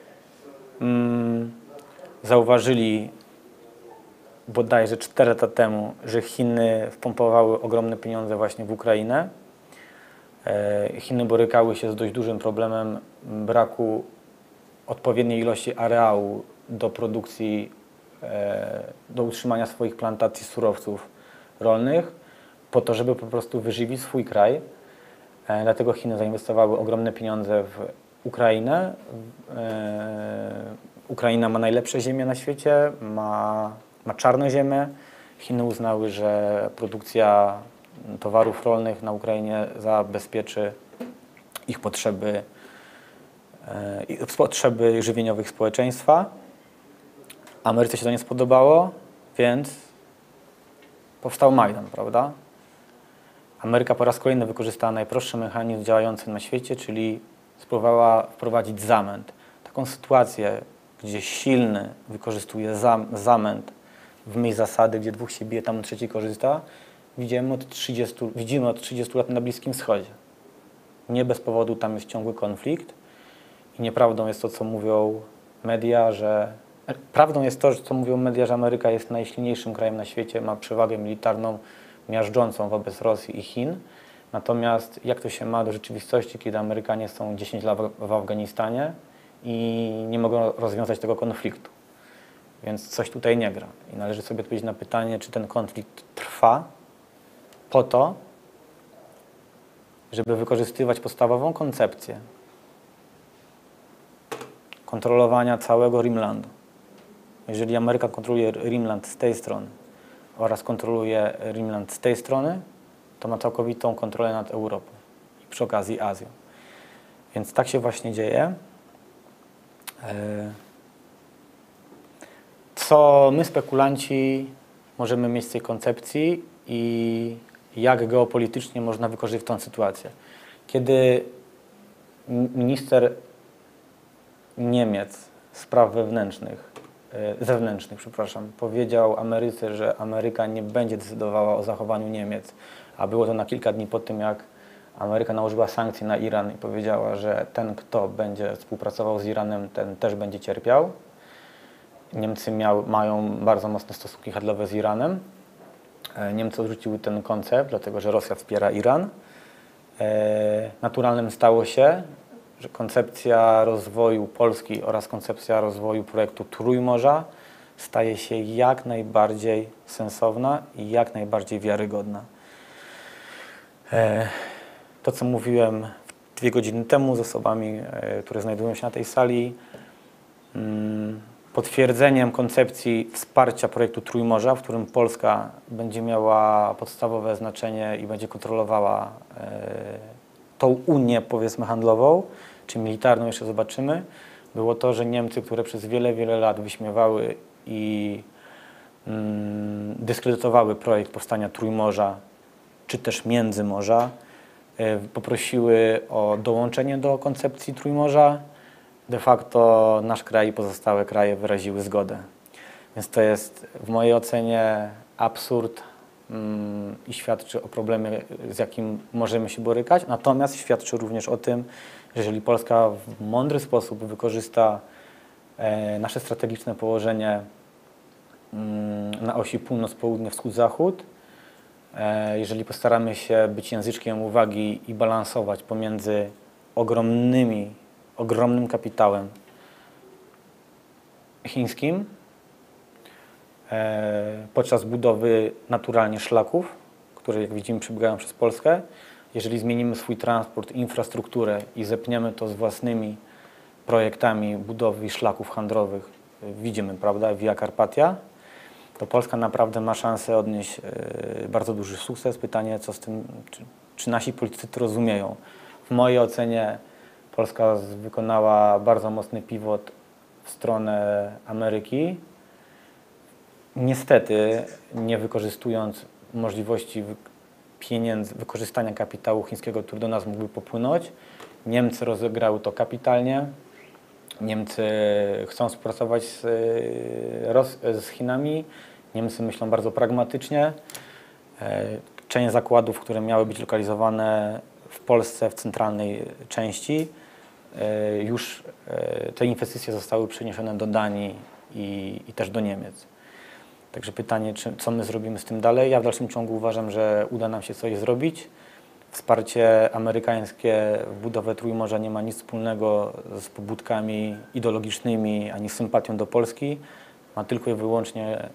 mm, zauważyli bodajże cztery lata temu, że Chiny wpompowały ogromne pieniądze właśnie w Ukrainę. Chiny borykały się z dość dużym problemem braku odpowiedniej ilości areału do produkcji, do utrzymania swoich plantacji surowców rolnych, po to, żeby po prostu wyżywić swój kraj. Dlatego Chiny zainwestowały ogromne pieniądze w Ukrainę. Ukraina ma najlepsze ziemię na świecie, ma, ma czarnoziemię. Chiny uznały, że produkcja towarów rolnych na Ukrainie zabezpieczy ich potrzeby, ich potrzeby żywieniowych społeczeństwa. Ameryce się to nie spodobało, więc powstał Majdan, prawda? Ameryka po raz kolejny wykorzystała najprostszy mechanizm działający na świecie, czyli spróbowała wprowadzić zamęt. Taką sytuację, gdzie silny wykorzystuje zam, zamęt w myśl zasady, gdzie dwóch się bije, tam trzeci korzysta, widzimy od trzydziestu, widzimy od trzydziestu lat na Bliskim Wschodzie. Nie bez powodu tam jest ciągły konflikt i nieprawdą jest to, co mówią media, że Prawdą jest to, że co mówią media, że Ameryka jest najsilniejszym krajem na świecie, ma przewagę militarną miażdżącą wobec Rosji i Chin. Natomiast jak to się ma do rzeczywistości, kiedy Amerykanie są dziesięć lat w Afganistanie i nie mogą rozwiązać tego konfliktu? Więc coś tutaj nie gra. I należy sobie odpowiedzieć na pytanie, czy ten konflikt trwa po to, żeby wykorzystywać podstawową koncepcję kontrolowania całego Rimlandu. Jeżeli Ameryka kontroluje Rimland z tej strony oraz kontroluje Rimland z tej strony, to ma całkowitą kontrolę nad Europą i przy okazji Azją. Więc tak się właśnie dzieje. Co my, spekulanci, możemy mieć z tej koncepcji i jak geopolitycznie można wykorzystać tę sytuację. Kiedy minister Niemiec spraw wewnętrznych, zewnętrznych, przepraszam, powiedział Ameryce, że Ameryka nie będzie decydowała o zachowaniu Niemiec, a było to na kilka dni po tym, jak Ameryka nałożyła sankcje na Iran i powiedziała, że ten, kto będzie współpracował z Iranem, ten też będzie cierpiał. Niemcy miał, mają bardzo mocne stosunki handlowe z Iranem. Niemcy odrzuciły ten koncept, dlatego że Rosja wspiera Iran. Naturalnym stało się, że koncepcja rozwoju Polski oraz koncepcja rozwoju projektu Trójmorza staje się jak najbardziej sensowna i jak najbardziej wiarygodna. To, co mówiłem dwie godziny temu z osobami, które znajdują się na tej sali, potwierdzeniem koncepcji wsparcia projektu Trójmorza, w którym Polska będzie miała podstawowe znaczenie i będzie kontrolowała tą Unię, powiedzmy, handlową, czy militarną, jeszcze zobaczymy, było to, że Niemcy, które przez wiele, wiele lat wyśmiewały i mm, dyskredytowały projekt powstania Trójmorza, czy też Międzymorza, y, poprosiły o dołączenie do koncepcji Trójmorza. De facto nasz kraj i pozostałe kraje wyraziły zgodę. Więc to jest w mojej ocenie absurd mm, i świadczy o problemie, z jakim możemy się borykać. Natomiast świadczy również o tym, że jeżeli Polska w mądry sposób wykorzysta e, nasze strategiczne położenie mm, na osi północ-południe, wschód-zachód, e, jeżeli postaramy się być języczkiem uwagi i balansować pomiędzy ogromnymi ogromnym kapitałem chińskim e, podczas budowy naturalnie szlaków, które jak widzimy przebiegają przez Polskę. Jeżeli zmienimy swój transport, infrastrukturę i zepniemy to z własnymi projektami budowy szlaków handlowych, widzimy, prawda, Via Carpatia, to Polska naprawdę ma szansę odnieść e, bardzo duży sukces. Pytanie, co z tym, czy, czy nasi politycy to rozumieją. W mojej ocenie Polska wykonała bardzo mocny pivot w stronę Ameryki. Niestety, nie wykorzystując możliwości pieniędzy, wykorzystania kapitału chińskiego, który do nas mógłby popłynąć. Niemcy rozegrały to kapitalnie. Niemcy chcą współpracować z, z Chinami. Niemcy myślą bardzo pragmatycznie. Część zakładów, które miały być lokalizowane w Polsce, w centralnej części, już te inwestycje zostały przeniesione do Danii i, i też do Niemiec. Także pytanie, czy, co my zrobimy z tym dalej? Ja w dalszym ciągu uważam, że uda nam się coś zrobić. Wsparcie amerykańskie w budowę Trójmorza nie ma nic wspólnego z pobudkami ideologicznymi ani z sympatią do Polski. Ma tylko i wyłącznie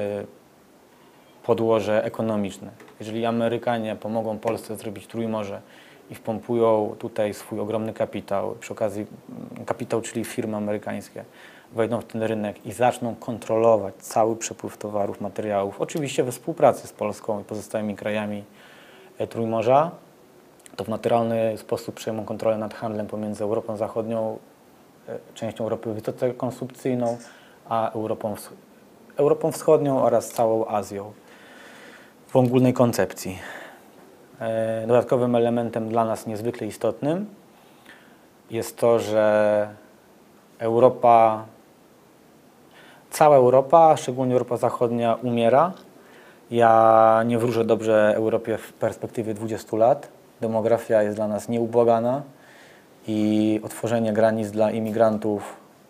podłoże ekonomiczne. Jeżeli Amerykanie pomogą Polsce zrobić Trójmorze i wpompują tutaj swój ogromny kapitał, przy okazji kapitał, czyli firmy amerykańskie, wejdą w ten rynek i zaczną kontrolować cały przepływ towarów, materiałów, oczywiście we współpracy z Polską i pozostałymi krajami Trójmorza, to w naturalny sposób przejmą kontrolę nad handlem pomiędzy Europą Zachodnią, częścią Europy wysoce konsumpcyjną, a Europą, Europą Wschodnią oraz całą Azją w ogólnej koncepcji. Dodatkowym elementem dla nas niezwykle istotnym jest to, że Europa, cała Europa, szczególnie Europa Zachodnia, umiera. Ja nie wróżę dobrze Europie w perspektywie dwudziestu lat. Demografia jest dla nas nieubłagana i otworzenie granic dla imigrantów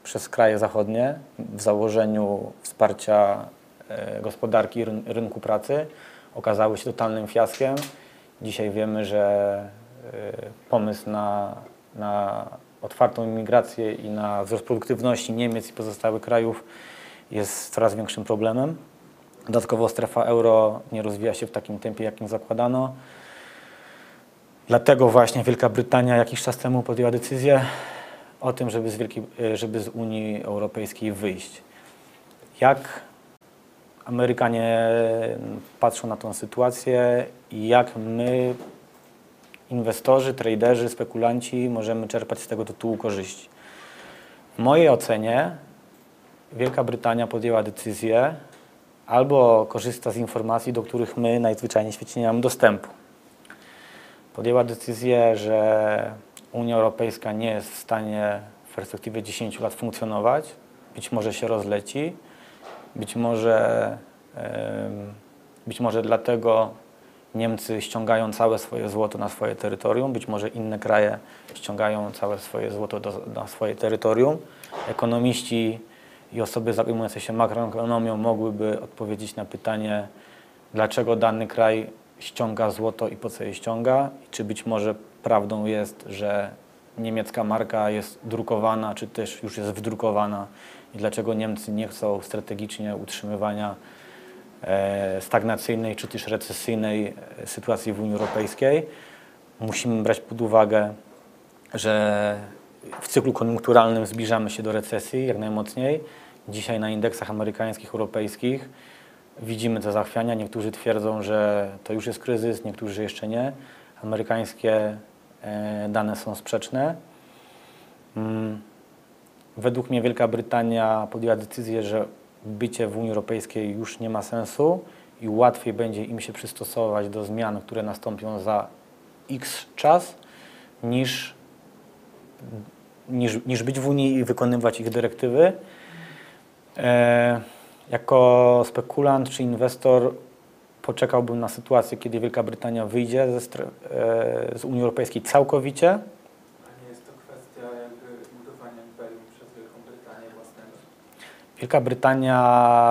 przez kraje zachodnie w założeniu wsparcia e, gospodarki, ryn rynku pracy okazały się totalnym fiaskiem. Dzisiaj wiemy, że e, pomysł na, na otwartą imigrację i na wzrost produktywności Niemiec i pozostałych krajów jest coraz większym problemem. Dodatkowo strefa euro nie rozwija się w takim tempie, jakim zakładano. Dlatego właśnie Wielka Brytania jakiś czas temu podjęła decyzję o tym, żeby z, Wielkiej, żeby z Unii Europejskiej wyjść. Jak Amerykanie patrzą na tę sytuację i jak my, inwestorzy, traderzy, spekulanci, możemy czerpać z tego tytułu korzyści? W mojej ocenie Wielka Brytania podjęła decyzję albo korzysta z informacji, do których my najzwyczajniej w świecie nie mamy dostępu. Podjęła decyzję, że Unia Europejska nie jest w stanie w perspektywie dziesięciu lat funkcjonować. Być może się rozleci, być może, być może dlatego Niemcy ściągają całe swoje złoto na swoje terytorium, być może inne kraje ściągają całe swoje złoto do, na swoje terytorium. Ekonomiści i osoby zajmujące się makroekonomią mogłyby odpowiedzieć na pytanie, dlaczego dany kraj ściąga złoto i po co je ściąga, i czy być może prawdą jest, że niemiecka marka jest drukowana, czy też już jest wdrukowana i dlaczego Niemcy nie chcą strategicznie utrzymywania e, stagnacyjnej czy też recesyjnej sytuacji w Unii Europejskiej. Musimy brać pod uwagę, że w cyklu koniunkturalnym zbliżamy się do recesji jak najmocniej. Dzisiaj na indeksach amerykańskich, europejskich widzimy te zachwiania. Niektórzy twierdzą, że to już jest kryzys, niektórzy jeszcze nie. Amerykańskie dane są sprzeczne. Według mnie Wielka Brytania podjęła decyzję, że bycie w Unii Europejskiej już nie ma sensu i łatwiej będzie im się przystosować do zmian, które nastąpią za X czas, niż, niż, niż być w Unii i wykonywać ich dyrektywy. E, jako spekulant czy inwestor poczekałbym na sytuację, kiedy Wielka Brytania wyjdzie ze e, z Unii Europejskiej całkowicie. A nie jest to kwestia jakby budowania imperium przez Wielką Brytanię własnego? Wielka Brytania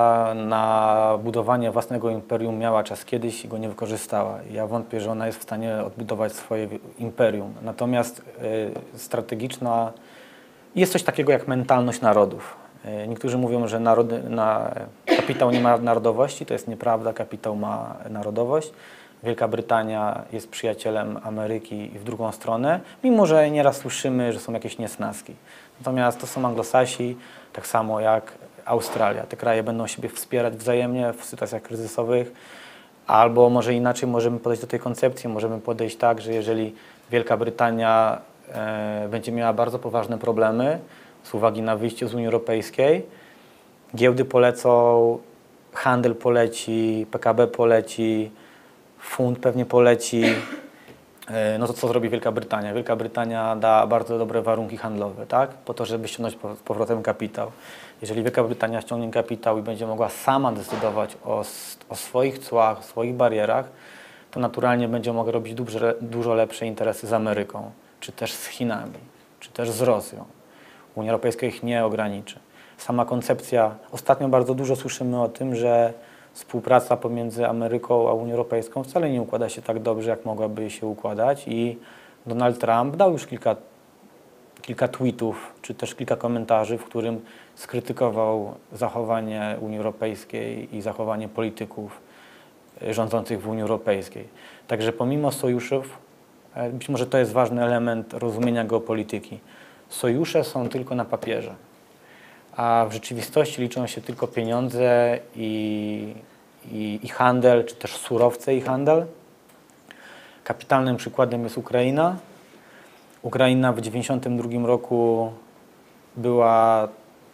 na budowanie własnego imperium miała czas kiedyś i go nie wykorzystała. Ja wątpię, że ona jest w stanie odbudować swoje imperium. Natomiast y, strategiczna jest coś takiego jak mentalność narodów. Y, niektórzy mówią, że narody, na, kapitał nie ma narodowości. To jest nieprawda, kapitał ma narodowość. Wielka Brytania jest przyjacielem Ameryki i w drugą stronę, mimo że nieraz słyszymy, że są jakieś niesnaski. Natomiast to są Anglosasi, tak samo jak Australia. Te kraje będą siebie wspierać wzajemnie w sytuacjach kryzysowych, albo może inaczej możemy podejść do tej koncepcji, możemy podejść tak, że jeżeli Wielka Brytania e, będzie miała bardzo poważne problemy z uwagi na wyjście z Unii Europejskiej, giełdy polecą, handel poleci, P K B poleci, funt pewnie poleci, e, no to co zrobi Wielka Brytania? Wielka Brytania da bardzo dobre warunki handlowe, tak? Po to, żeby ściągnąć z powrotem kapitał. Jeżeli Wielka Brytania ściągnie kapitał i będzie mogła sama decydować o, o swoich cłach, swoich barierach, to naturalnie będzie mogła robić dużo, dużo lepsze interesy z Ameryką, czy też z Chinami, czy też z Rosją. Unia Europejska ich nie ograniczy. Sama koncepcja, ostatnio bardzo dużo słyszymy o tym, że współpraca pomiędzy Ameryką a Unią Europejską wcale nie układa się tak dobrze, jak mogłaby się układać, i Donald Trump dał już kilka kilka tweetów, czy też kilka komentarzy, w którym skrytykował zachowanie Unii Europejskiej i zachowanie polityków rządzących w Unii Europejskiej. Także pomimo sojuszów, być może to jest ważny element rozumienia geopolityki, sojusze są tylko na papierze, a w rzeczywistości liczą się tylko pieniądze i, i, i handel, czy też surowce i handel. Kapitalnym przykładem jest Ukraina. Ukraina w tysiąc dziewięćset dziewięćdziesiątym drugim roku była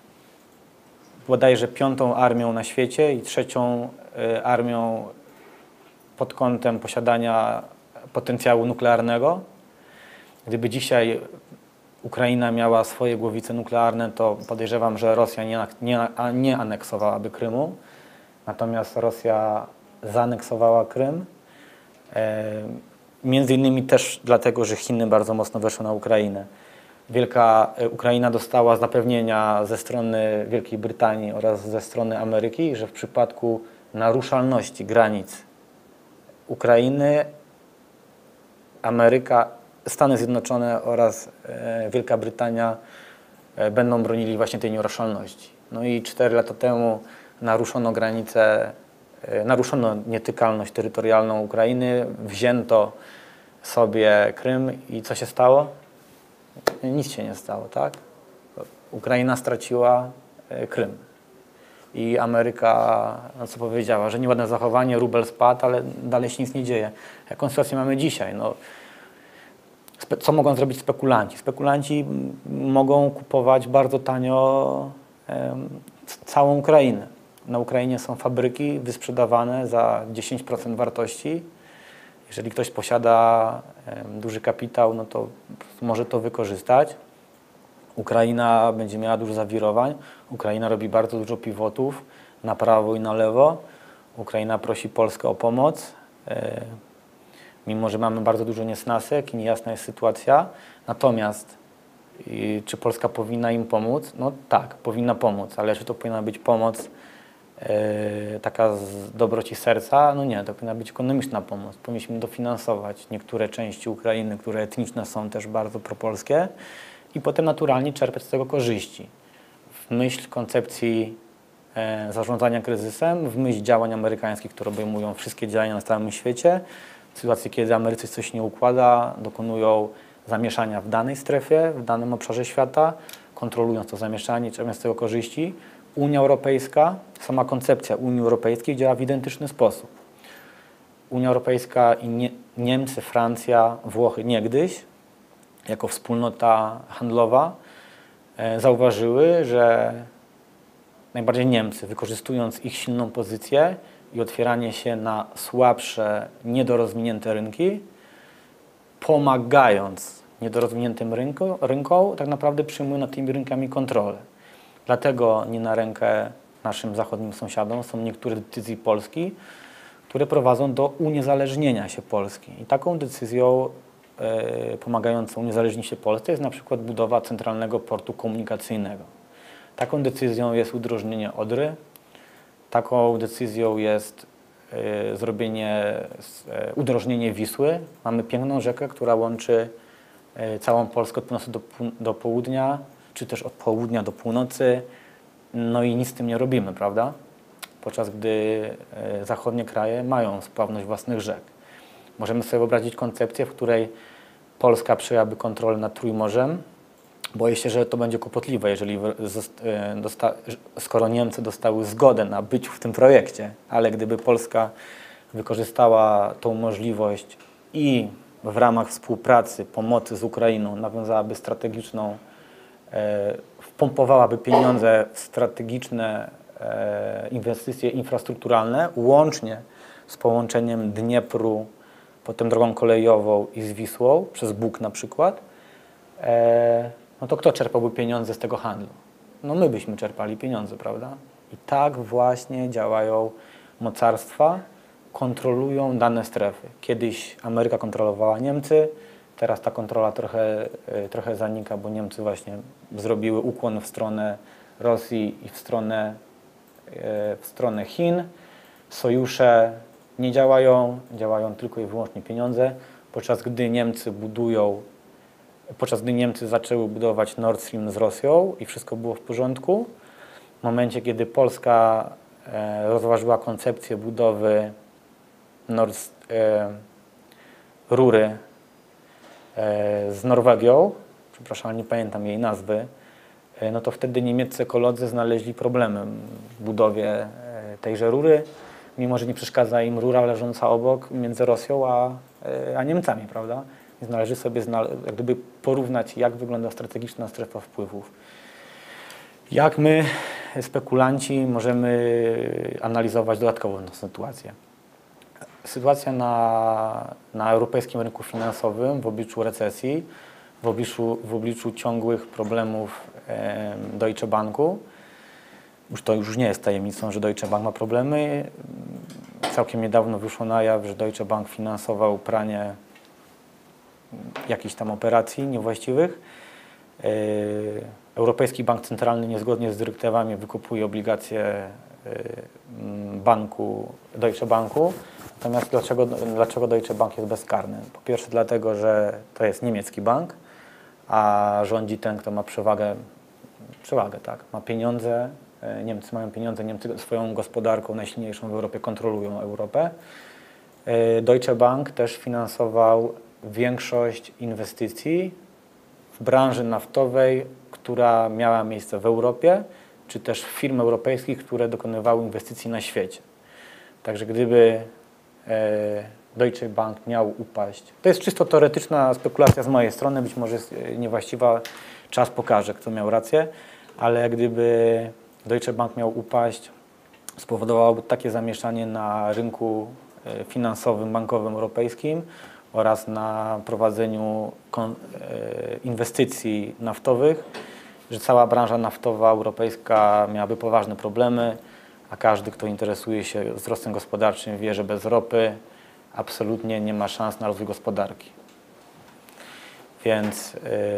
bodajże piątą armią na świecie i trzecią armią pod kątem posiadania potencjału nuklearnego. Gdyby dzisiaj Ukraina miała swoje głowice nuklearne, to podejrzewam, że Rosja nie, nie, nie aneksowałaby Krymu. Natomiast Rosja zaaneksowała Krym. Między innymi też dlatego, że Chiny bardzo mocno weszły na Ukrainę. Wielka Ukraina dostała zapewnienia ze strony Wielkiej Brytanii oraz ze strony Ameryki, że w przypadku naruszalności granic Ukrainy Ameryka, Stany Zjednoczone oraz Wielka Brytania będą bronili właśnie tej nieruszalności. No i cztery lata temu naruszono granicę, naruszono nietykalność terytorialną Ukrainy, wzięto sobie Krym i co się stało? Nic się nie stało, tak? Ukraina straciła Krym. I Ameryka, no co powiedziała, że nieładne zachowanie, rubel spadł, ale dalej się nic nie dzieje. Jaką sytuację mamy dzisiaj? No, co mogą zrobić spekulanci? Spekulanci mogą kupować bardzo tanio um, całą Ukrainę. Na Ukrainie są fabryki wysprzedawane za dziesięć procent wartości. Jeżeli ktoś posiada um, duży kapitał, no to może to wykorzystać. Ukraina będzie miała dużo zawirowań. Ukraina robi bardzo dużo pivotów na prawo i na lewo. Ukraina prosi Polskę o pomoc. E, mimo że mamy bardzo dużo niesnasek i niejasna jest sytuacja. Natomiast i, czy Polska powinna im pomóc? No tak, powinna pomóc, ale czy to powinna być pomoc e, taka z dobroci serca? No nie, to powinna być ekonomiczna pomoc. Powinniśmy dofinansować niektóre części Ukrainy, które etniczne są też bardzo propolskie i potem naturalnie czerpać z tego korzyści. W myśl koncepcji e, zarządzania kryzysem, w myśl działań amerykańskich, które obejmują wszystkie działania na całym świecie, w sytuacji, kiedy Ameryce coś nie układa, dokonują zamieszania w danej strefie, w danym obszarze świata, kontrolując to zamieszanie, czerpiąc z tego korzyści. Unia Europejska, sama koncepcja Unii Europejskiej działa w identyczny sposób. Unia Europejska i nie, Niemcy, Francja, Włochy niegdyś, jako wspólnota handlowa, e, zauważyły, że najbardziej Niemcy, wykorzystując ich silną pozycję i otwieranie się na słabsze, niedorozwinięte rynki, pomagając niedorozwiniętym rynku, rynkom, tak naprawdę przyjmują nad tymi rynkami kontrolę. Dlatego nie na rękę naszym zachodnim sąsiadom są niektóre decyzje Polski, które prowadzą do uniezależnienia się Polski. I taką decyzją e, pomagającą uniezależnić się Polsce jest na przykład budowa centralnego portu komunikacyjnego. Taką decyzją jest udrożnienie Odry, taką decyzją jest y, zrobienie, y, udrożnienie Wisły. Mamy piękną rzekę, która łączy y, całą Polskę od północy do, do południa, czy też od południa do północy, no i nic z tym nie robimy, prawda? Podczas gdy y, zachodnie kraje mają spławność własnych rzek. Możemy sobie wyobrazić koncepcję, w której Polska przejęłaby kontrolę nad Trójmorzem. Boję się, że to będzie kłopotliwe, jeżeli skoro Niemcy dostały zgodę na byciu w tym projekcie, ale gdyby Polska wykorzystała tą możliwość i w ramach współpracy, pomocy z Ukrainą nawiązałaby strategiczną, e, wpompowałaby pieniądze w strategiczne e, inwestycje infrastrukturalne, łącznie z połączeniem Dniepru, potem drogą kolejową i z Wisłą, przez Bóg na przykład, e, no to kto czerpałby pieniądze z tego handlu? No my byśmy czerpali pieniądze, prawda? I tak właśnie działają mocarstwa, kontrolują dane strefy. Kiedyś Ameryka kontrolowała Niemcy, teraz ta kontrola trochę, trochę zanika, bo Niemcy właśnie zrobiły ukłon w stronę Rosji i w stronę, w stronę Chin. Sojusze nie działają, działają tylko i wyłącznie pieniądze, podczas gdy Niemcy budują Podczas gdy Niemcy zaczęły budować Nord Stream z Rosją i wszystko było w porządku, w momencie, kiedy Polska e, rozważyła koncepcję budowy Nord, e, rury e, z Norwegią, przepraszam, nie pamiętam jej nazwy, e, no to wtedy niemieccy ekolodzy znaleźli problemy w budowie e, tejże rury, mimo że nie przeszkadza im rura leżąca obok między Rosją a, e, a Niemcami, prawda? Więc należy sobie jak gdyby porównać, jak wygląda strategiczna strefa wpływów. Jak my, spekulanci, możemy analizować dodatkowo tę sytuację. Sytuacja na, na europejskim rynku finansowym w obliczu recesji, w obliczu, w obliczu ciągłych problemów e, Deutsche Banku. Już to już nie jest tajemnicą, że Deutsche Bank ma problemy. Całkiem niedawno wyszło na jaw, że Deutsche Bank finansował pranie jakichś tam operacji niewłaściwych. Europejski Bank Centralny niezgodnie z dyrektywami wykupuje obligacje banku, Deutsche Banku. Natomiast dlaczego, dlaczego Deutsche Bank jest bezkarny? Po pierwsze dlatego, że to jest niemiecki bank, a rządzi ten, kto ma przewagę, przewagę, tak, ma pieniądze, Niemcy mają pieniądze, Niemcy swoją gospodarką najsilniejszą w Europie kontrolują Europę. Deutsche Bank też finansował większość inwestycji w branży naftowej, która miała miejsce w Europie, czy też firm europejskich, które dokonywały inwestycji na świecie. Także gdyby Deutsche Bank miał upaść, to jest czysto teoretyczna spekulacja z mojej strony, być może jest niewłaściwa, czas pokaże, kto miał rację, ale gdyby Deutsche Bank miał upaść, spowodowałoby takie zamieszanie na rynku finansowym, bankowym europejskim oraz na prowadzeniu inwestycji naftowych, że cała branża naftowa europejska miałaby poważne problemy, a każdy, kto interesuje się wzrostem gospodarczym, wie, że bez ropy absolutnie nie ma szans na rozwój gospodarki. Więc yy,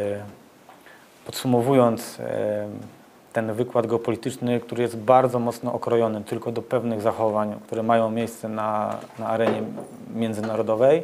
podsumowując yy, ten wykład geopolityczny, który jest bardzo mocno okrojony tylko do pewnych zachowań, które mają miejsce na, na arenie międzynarodowej,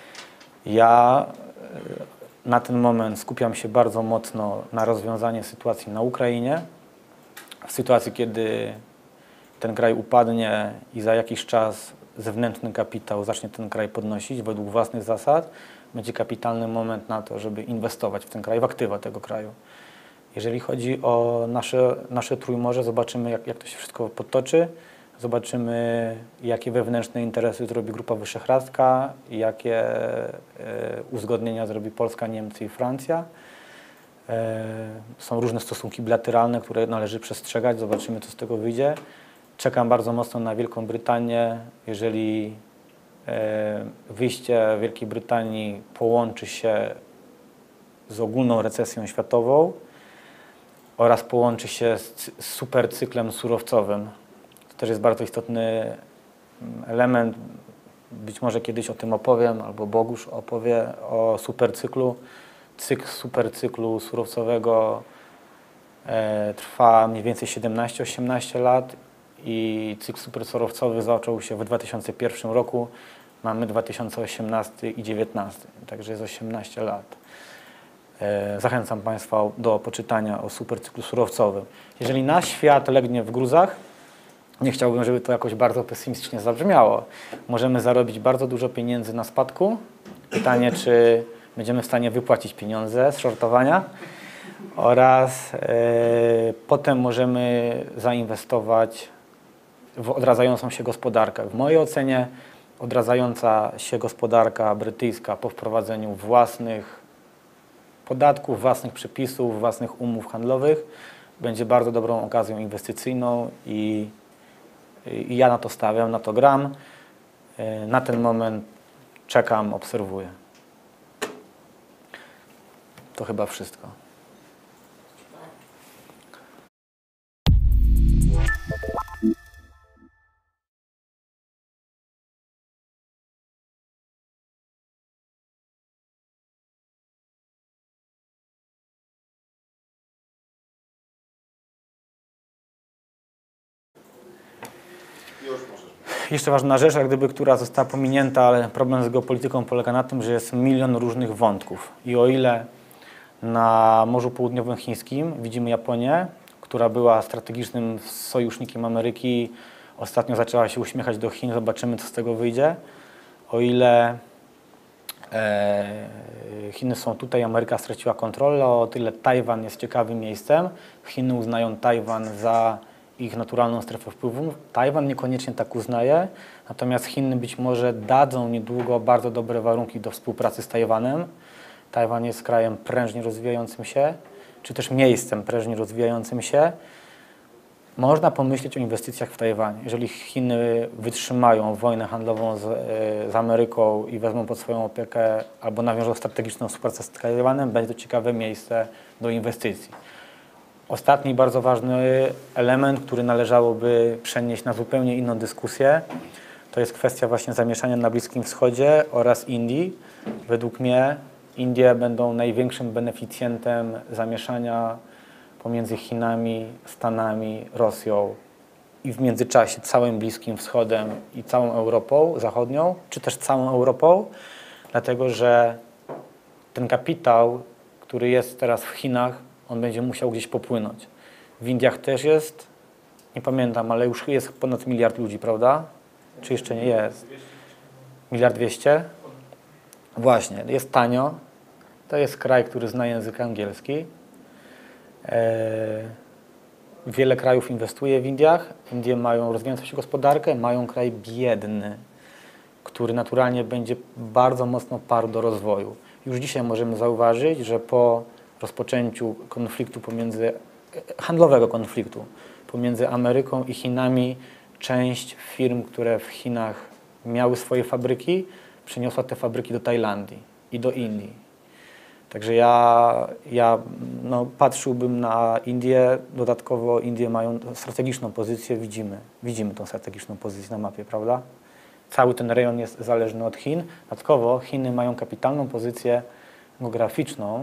ja yy, na ten moment skupiam się bardzo mocno na rozwiązaniu sytuacji na Ukrainie. W sytuacji, kiedy ten kraj upadnie i za jakiś czas zewnętrzny kapitał zacznie ten kraj podnosić według własnych zasad, będzie kapitalny moment na to, żeby inwestować w ten kraj, w aktywa tego kraju. Jeżeli chodzi o nasze, nasze Trójmorze, zobaczymy, jak, jak to się wszystko potoczy. Zobaczymy, jakie wewnętrzne interesy zrobi Grupa Wyszehradzka, jakie e, uzgodnienia zrobi Polska, Niemcy i Francja. E, są różne stosunki bilateralne, które należy przestrzegać. Zobaczymy, co z tego wyjdzie. Czekam bardzo mocno na Wielką Brytanię. Jeżeli e, wyjście Wielkiej Brytanii połączy się z ogólną recesją światową oraz połączy się z, z supercyklem surowcowym. To też jest bardzo istotny element. Być może kiedyś o tym opowiem, albo Bogusz opowie o supercyklu. Cykl supercyklu surowcowego e, trwa mniej więcej siedemnaście osiemnaście lat i cykl supersurowcowy zaczął się w dwa tysiące pierwszym roku. Mamy dwa tysiące osiemnasty i dziewiętnasty, także jest osiemnaście lat. E, zachęcam Państwa do poczytania o supercyklu surowcowym. Jeżeli nasz świat legnie w gruzach, nie chciałbym, żeby to jakoś bardzo pesymistycznie zabrzmiało. Możemy zarobić bardzo dużo pieniędzy na spadku. Pytanie, czy będziemy w stanie wypłacić pieniądze z shortowania oraz e, potem możemy zainwestować w odradzającą się gospodarkę. W mojej ocenie odradzająca się gospodarka brytyjska po wprowadzeniu własnych podatków, własnych przepisów, własnych umów handlowych będzie bardzo dobrą okazją inwestycyjną i I ja na to stawiam, na to gram. Na ten moment czekam, obserwuję. To chyba wszystko. Jeszcze ważna rzecz, jak gdyby, która została pominięta, ale problem z geopolityką polega na tym, że jest milion różnych wątków. I o ile na Morzu Południowym Chińskim widzimy Japonię, która była strategicznym sojusznikiem Ameryki, ostatnio zaczęła się uśmiechać do Chin, zobaczymy, co z tego wyjdzie. O ile e, Chiny są tutaj, Ameryka straciła kontrolę, o tyle Tajwan jest ciekawym miejscem. Chiny uznają Tajwan za ich naturalną strefę wpływu. Tajwan niekoniecznie tak uznaje, natomiast Chiny być może dadzą niedługo bardzo dobre warunki do współpracy z Tajwanem. Tajwan jest krajem prężnie rozwijającym się, czy też miejscem prężnie rozwijającym się. Można pomyśleć o inwestycjach w Tajwanie. Jeżeli Chiny wytrzymają wojnę handlową z, z Ameryką i wezmą pod swoją opiekę albo nawiążą strategiczną współpracę z Tajwanem, będzie to ciekawe miejsce do inwestycji. Ostatni bardzo ważny element, który należałoby przenieść na zupełnie inną dyskusję, to jest kwestia właśnie zamieszania na Bliskim Wschodzie oraz Indii. Według mnie Indie będą największym beneficjentem zamieszania pomiędzy Chinami, Stanami, Rosją i w międzyczasie całym Bliskim Wschodem i całą Europą Zachodnią, czy też całą Europą, dlatego że ten kapitał, który jest teraz w Chinach, on będzie musiał gdzieś popłynąć. W Indiach też jest, nie pamiętam, ale już jest ponad miliard ludzi, prawda? Czy jeszcze nie jest? Miliard dwieście? Właśnie, jest tanio. To jest kraj, który zna język angielski. Wiele krajów inwestuje w Indiach. Indie mają rozwijającą się gospodarkę, mają kraj biedny, który naturalnie będzie bardzo mocno parł do rozwoju. Już dzisiaj możemy zauważyć, że po rozpoczęciu konfliktu pomiędzy, handlowego konfliktu pomiędzy Ameryką i Chinami, część firm, które w Chinach miały swoje fabryki, przeniosła te fabryki do Tajlandii i do Indii. Także ja, ja no, patrzyłbym na Indie, dodatkowo Indie mają strategiczną pozycję, widzimy, widzimy tą strategiczną pozycję na mapie, prawda? Cały ten rejon jest zależny od Chin. Dodatkowo Chiny mają kapitalną pozycję geograficzną.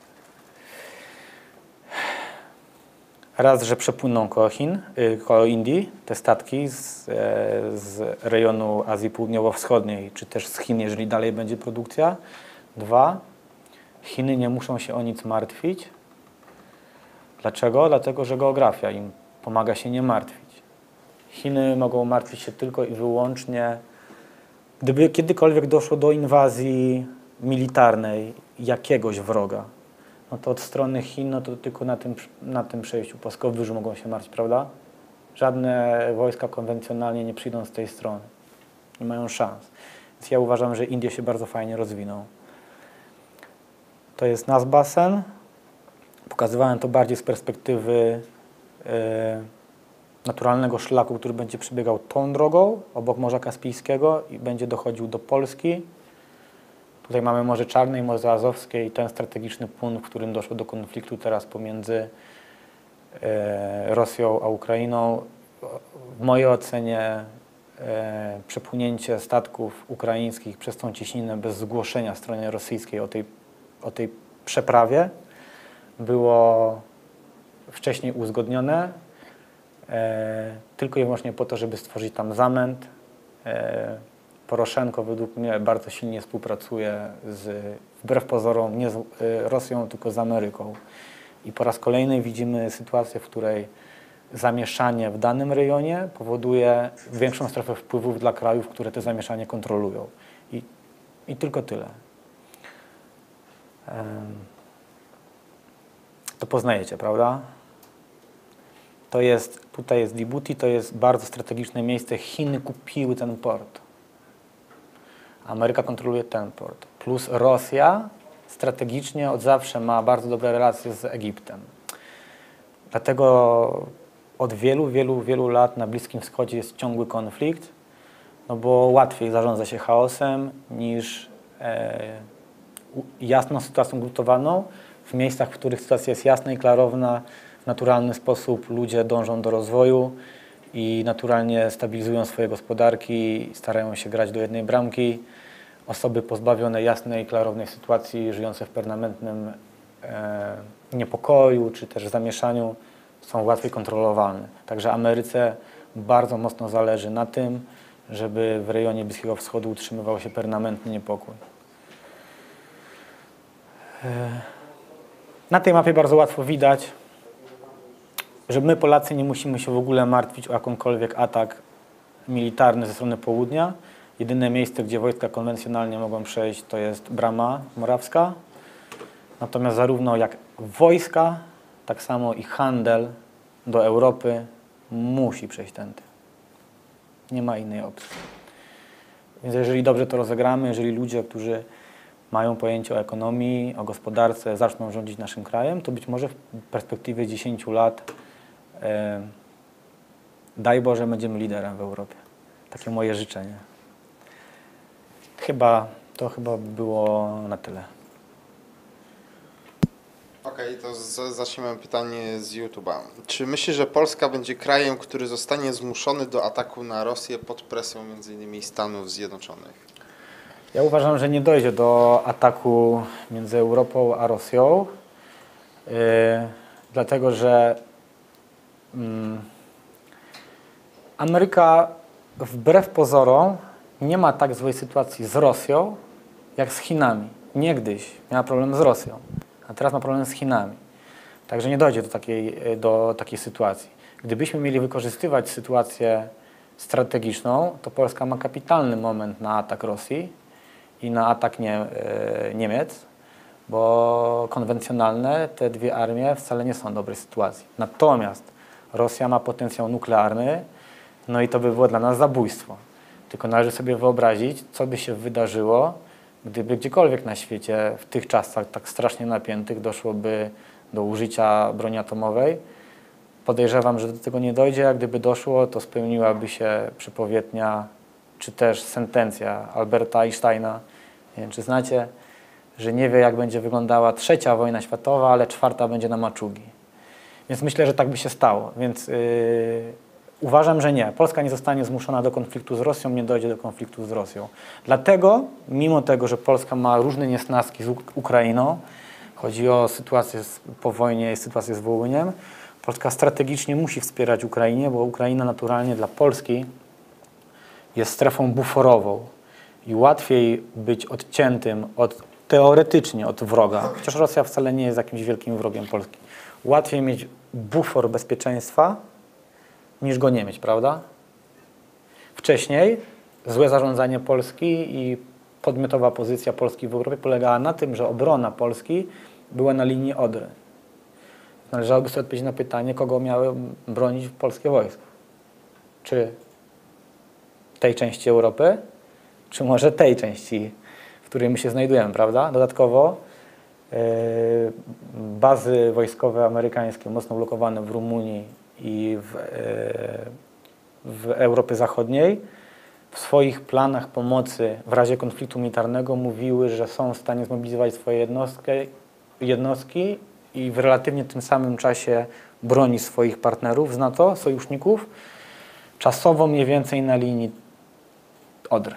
Raz, że przepłyną koło Chin, koło Indii te statki z, z rejonu Azji Południowo-Wschodniej, czy też z Chin, jeżeli dalej będzie produkcja. Dwa, Chiny nie muszą się o nic martwić. Dlaczego? Dlatego, że geografia im pomaga się nie martwić. Chiny mogą martwić się tylko i wyłącznie, gdyby kiedykolwiek doszło do inwazji militarnej jakiegoś wroga, no to od strony Chin, no to tylko na tym, na tym przejściu po Skowyżu mogą się martwić, prawda? Żadne wojska konwencjonalnie nie przyjdą z tej strony. Nie mają szans. Więc ja uważam, że Indie się bardzo fajnie rozwiną. To jest nasz basen. Pokazywałem to bardziej z perspektywy yy, naturalnego szlaku, który będzie przebiegał tą drogą obok Morza Kaspijskiego i będzie dochodził do Polski. Tutaj mamy Morze Czarne i Morze Azowskie i ten strategiczny punkt, w którym doszło do konfliktu teraz pomiędzy e, Rosją a Ukrainą. W mojej ocenie e, przepłynięcie statków ukraińskich przez tą cieśninę bez zgłoszenia stronie rosyjskiej o tej, o tej przeprawie było wcześniej uzgodnione e, tylko i wyłącznie po to, żeby stworzyć tam zamęt. E, Poroszenko według mnie bardzo silnie współpracuje z, wbrew pozorom, nie z Rosją, tylko z Ameryką. I po raz kolejny widzimy sytuację, w której zamieszanie w danym rejonie powoduje większą strefę wpływów dla krajów, które te zamieszanie kontrolują. I, i tylko tyle. To poznajecie, prawda? To jest, tutaj jest Djibouti, to jest bardzo strategiczne miejsce. Chiny kupiły ten port. Ameryka kontroluje ten port. Plus Rosja strategicznie od zawsze ma bardzo dobre relacje z Egiptem. Dlatego od wielu, wielu, wielu lat na Bliskim Wschodzie jest ciągły konflikt, no bo łatwiej zarządza się chaosem niż e, jasną sytuacją gotowaną. W miejscach, w których sytuacja jest jasna i klarowna, w naturalny sposób ludzie dążą do rozwoju i naturalnie stabilizują swoje gospodarki, starają się grać do jednej bramki. Osoby pozbawione jasnej, klarownej sytuacji, żyjące w permanentnym e, niepokoju czy też zamieszaniu są łatwiej kontrolowalne. Także Ameryce bardzo mocno zależy na tym, żeby w rejonie Bliskiego Wschodu utrzymywał się permanentny niepokój. E, na tej mapie bardzo łatwo widać, że my Polacy nie musimy się w ogóle martwić o jakąkolwiek atak militarny ze strony południa. Jedyne miejsce, gdzie wojska konwencjonalnie mogą przejść, to jest Brama Morawska. Natomiast zarówno jak wojska, tak samo i handel do Europy musi przejść tędy. Nie ma innej opcji. Więc jeżeli dobrze to rozegramy, jeżeli ludzie, którzy mają pojęcie o ekonomii, o gospodarce, zaczną rządzić naszym krajem, to być może w perspektywie dziesięciu lat e, daj Boże, będziemy liderem w Europie. Takie moje życzenie. Chyba, to chyba było na tyle. Okej, okay, to z, zaczniemy pytanie z YouTube'a. Czy myślisz, że Polska będzie krajem, który zostanie zmuszony do ataku na Rosję pod presją między innymi Stanów Zjednoczonych? Ja uważam, że nie dojdzie do ataku między Europą a Rosją, yy, dlatego że yy, Ameryka wbrew pozorom nie ma tak złej sytuacji z Rosją, jak z Chinami. Niegdyś miała problem z Rosją, a teraz ma problem z Chinami. Także nie dojdzie do takiej, do takiej sytuacji. Gdybyśmy mieli wykorzystywać sytuację strategiczną, to Polska ma kapitalny moment na atak Rosji i na atak nie, Niemiec, bo konwencjonalne te dwie armie wcale nie są w dobrej sytuacji. Natomiast Rosja ma potencjał nuklearny, no i to by było dla nas zabójstwo. Tylko należy sobie wyobrazić, co by się wydarzyło, gdyby gdziekolwiek na świecie w tych czasach tak strasznie napiętych doszłoby do użycia broni atomowej. Podejrzewam, że do tego nie dojdzie, a gdyby doszło, to spełniłaby się przypowiednia, czy też sentencja Alberta Einsteina. Nie wiem, czy znacie, że nie wie, jak będzie wyglądała trzecia wojna światowa, ale czwarta będzie na maczugi. Więc myślę, że tak by się stało. Więc yy, uważam, że nie. Polska nie zostanie zmuszona do konfliktu z Rosją, nie dojdzie do konfliktu z Rosją. Dlatego, mimo tego, że Polska ma różne niesnaski z Ukrainą, chodzi o sytuację po wojnie i sytuację z Wołyniem, Polska strategicznie musi wspierać Ukrainę, bo Ukraina naturalnie dla Polski jest strefą buforową i łatwiej być odciętym od, teoretycznie od wroga, chociaż Rosja wcale nie jest jakimś wielkim wrogiem Polski. Łatwiej mieć bufor bezpieczeństwa, niż go nie mieć, prawda? Wcześniej złe zarządzanie Polski i podmiotowa pozycja Polski w Europie polegała na tym, że obrona Polski była na linii Odry. Należałoby sobie odpowiedzieć na pytanie, kogo miały bronić polskie wojska. Czy tej części Europy, czy może tej części, w której my się znajdujemy, prawda? Dodatkowo yy, bazy wojskowe amerykańskie mocno ulokowane w Rumunii i w, yy, w Europie Zachodniej w swoich planach pomocy w razie konfliktu militarnego mówiły, że są w stanie zmobilizować swoje jednostki, jednostki i w relatywnie tym samym czasie broni swoich partnerów z NATO, sojuszników, czasowo mniej więcej na linii Odry.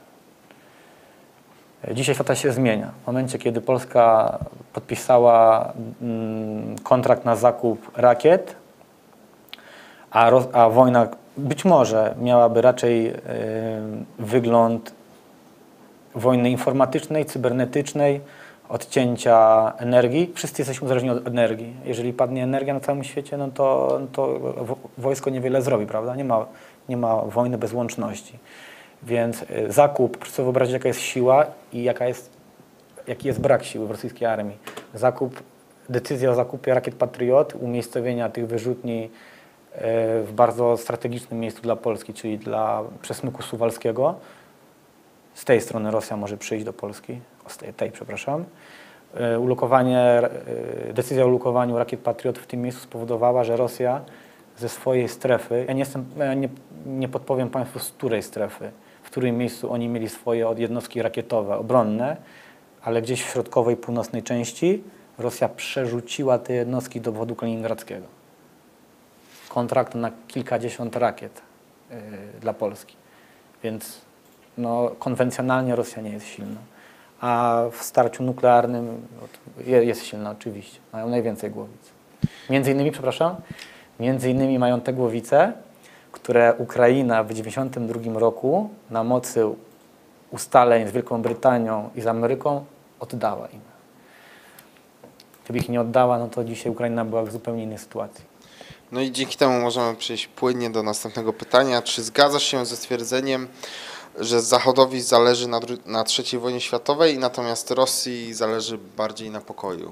Dzisiaj świata się zmienia. W momencie, kiedy Polska podpisała kontrakt na zakup rakiet, a, a wojna być może miałaby raczej y, wygląd wojny informatycznej, cybernetycznej, odcięcia energii. Wszyscy jesteśmy uzależnieni od energii. Jeżeli padnie energia na całym świecie, no to, to wojsko niewiele zrobi, prawda? Nie ma, nie ma wojny bez łączności. Więc y, zakup, proszę sobie wyobrazić, jaka jest siła i jaka jest, jaki jest brak siły w rosyjskiej armii. Zakup, decyzja o zakupie rakiet Patriot, umiejscowienia tych wyrzutni w bardzo strategicznym miejscu dla Polski, czyli dla przesmyku suwalskiego. Z tej strony Rosja może przyjść do Polski, z tej, tej przepraszam. Ulokowanie, decyzja o ulokowaniu rakiet Patriot w tym miejscu spowodowała, że Rosja ze swojej strefy, ja nie, jestem, ja nie, nie podpowiem Państwu z której strefy, w którym miejscu oni mieli swoje jednostki rakietowe, obronne, ale gdzieś w środkowej, północnej części Rosja przerzuciła te jednostki do obwodu kaliningradzkiego. Kontrakt na kilkadziesiąt rakiet yy, dla Polski. Więc no, konwencjonalnie Rosja nie jest silna. A w starciu nuklearnym no, jest silna oczywiście. Mają najwięcej głowic. Między innymi, przepraszam, między innymi mają te głowice, które Ukraina w tysiąc dziewięćset dziewięćdziesiątym drugim roku na mocy ustaleń z Wielką Brytanią i z Ameryką oddała im. Gdyby ich nie oddała, no to dzisiaj Ukraina była w zupełnie innej sytuacji. No i dzięki temu możemy przejść płynnie do następnego pytania. Czy zgadzasz się ze stwierdzeniem, że Zachodowi zależy na, na trzeciej wojnie światowej, natomiast Rosji zależy bardziej na pokoju?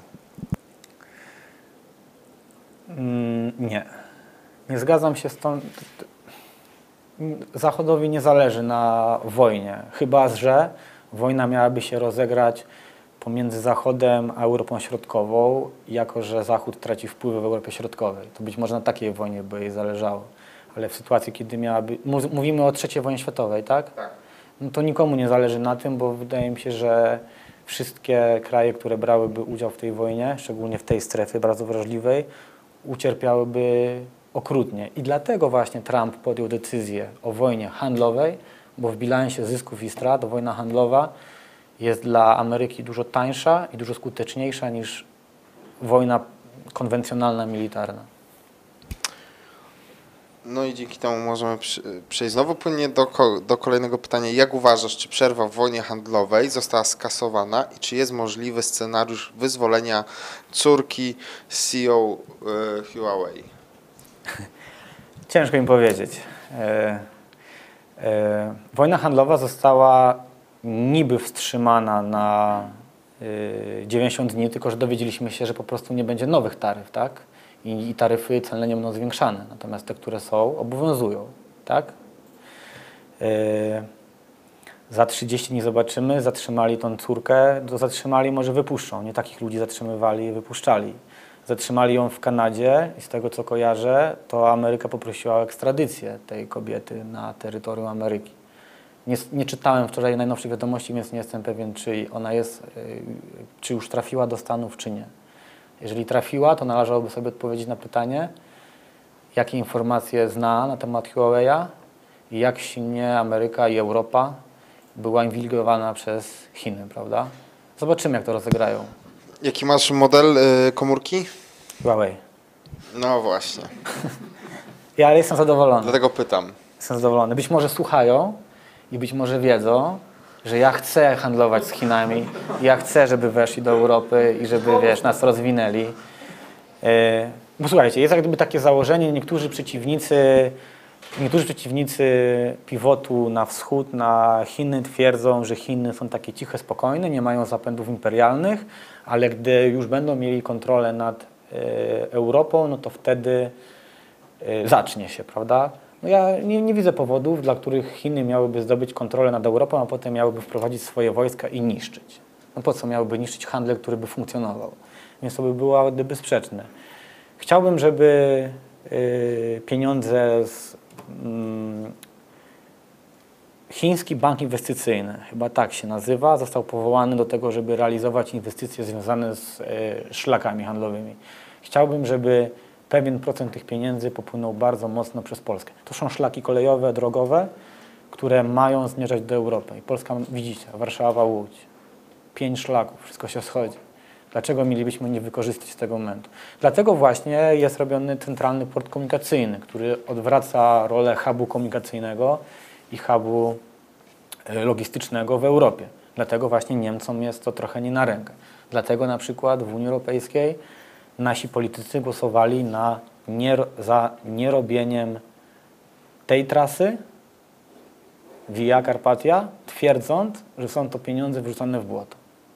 Mm, nie. Nie zgadzam się z tą... Zachodowi nie zależy na wojnie, chyba że wojna miałaby się rozegrać pomiędzy Zachodem a Europą Środkową, jako że Zachód traci wpływy w Europie Środkowej. To być może na takiej wojnie by jej zależało. Ale w sytuacji, kiedy miałaby... Mówimy o trzeciej wojnie światowej, tak? Tak. No to nikomu nie zależy na tym, bo wydaje mi się, że wszystkie kraje, które brałyby udział w tej wojnie, szczególnie w tej strefie bardzo wrażliwej, ucierpiałyby okrutnie. I dlatego właśnie Trump podjął decyzję o wojnie handlowej, bo w bilansie zysków i strat wojna handlowa jest dla Ameryki dużo tańsza i dużo skuteczniejsza niż wojna konwencjonalna, militarna. No i dzięki temu możemy przy- przejść znowu płynnie do, ko- do kolejnego pytania. Jak uważasz, czy przerwa w wojnie handlowej została skasowana i czy jest możliwy scenariusz wyzwolenia córki C E O e, Huawei? Ciężko mi powiedzieć. E, e, wojna handlowa została niby wstrzymana na e, dziewięćdziesiąt dni, tylko że dowiedzieliśmy się, że po prostu nie będzie nowych taryf, tak? I, i taryfy celne nie będą zwiększane, natomiast te, które są, obowiązują, tak? E, za trzydzieści dni zobaczymy, zatrzymali tą córkę, to zatrzymali, może wypuszczą. Nie takich ludzi zatrzymywali i wypuszczali. Zatrzymali ją w Kanadzie i z tego co kojarzę, to Ameryka poprosiła o ekstradycję tej kobiety na terytorium Ameryki. Nie, nie czytałem wczoraj najnowszych wiadomości, więc nie jestem pewien, czy ona jest, czy już trafiła do Stanów, czy nie. Jeżeli trafiła, to należałoby sobie odpowiedzieć na pytanie, jakie informacje zna na temat Huawei'a i jak silnie Ameryka i Europa była inwigilowana przez Chiny, prawda? Zobaczymy, jak to rozegrają. Jaki masz model e, komórki? Huawei. No właśnie, Ja ale jestem zadowolony. dlatego pytam. Jestem zadowolony. Być może słuchają i być może wiedzą, że ja chcę handlować z Chinami, ja chcę, żeby weszli do Europy i żeby, wiesz, nas rozwinęli. Yy, bo słuchajcie, jest jak gdyby takie założenie, niektórzy przeciwnicy, niektórzy przeciwnicy pivotu na wschód, na Chiny twierdzą, że Chiny są takie ciche, spokojne, nie mają zapędów imperialnych, ale gdy już będą mieli kontrolę nad yy, Europą, no to wtedy yy, zacznie się, prawda? No ja nie, nie widzę powodów, dla których Chiny miałyby zdobyć kontrolę nad Europą, a potem miałyby wprowadzić swoje wojska i niszczyć. No po co miałyby niszczyć handel, który by funkcjonował? Więc to by było gdyby sprzeczne. Chciałbym, żeby y, pieniądze z mm, Chiński Bank Inwestycyjny, chyba tak się nazywa, został powołany do tego, żeby realizować inwestycje związane z y, szlakami handlowymi. Chciałbym, żeby pewien procent tych pieniędzy popłynął bardzo mocno przez Polskę. To są szlaki kolejowe, drogowe, które mają zmierzać do Europy. I Polska, widzicie, Warszawa, Łódź, pięć szlaków, wszystko się schodzi. Dlaczego mielibyśmy nie wykorzystać tego momentu? Dlatego właśnie jest robiony centralny port komunikacyjny, który odwraca rolę hubu komunikacyjnego i hubu logistycznego w Europie. Dlatego właśnie Niemcom jest to trochę nie na rękę. Dlatego na przykład w Unii Europejskiej nasi politycy głosowali na nie, za nierobieniem tej trasy Via Carpatia, twierdząc, że są to pieniądze wrzucone w błoto.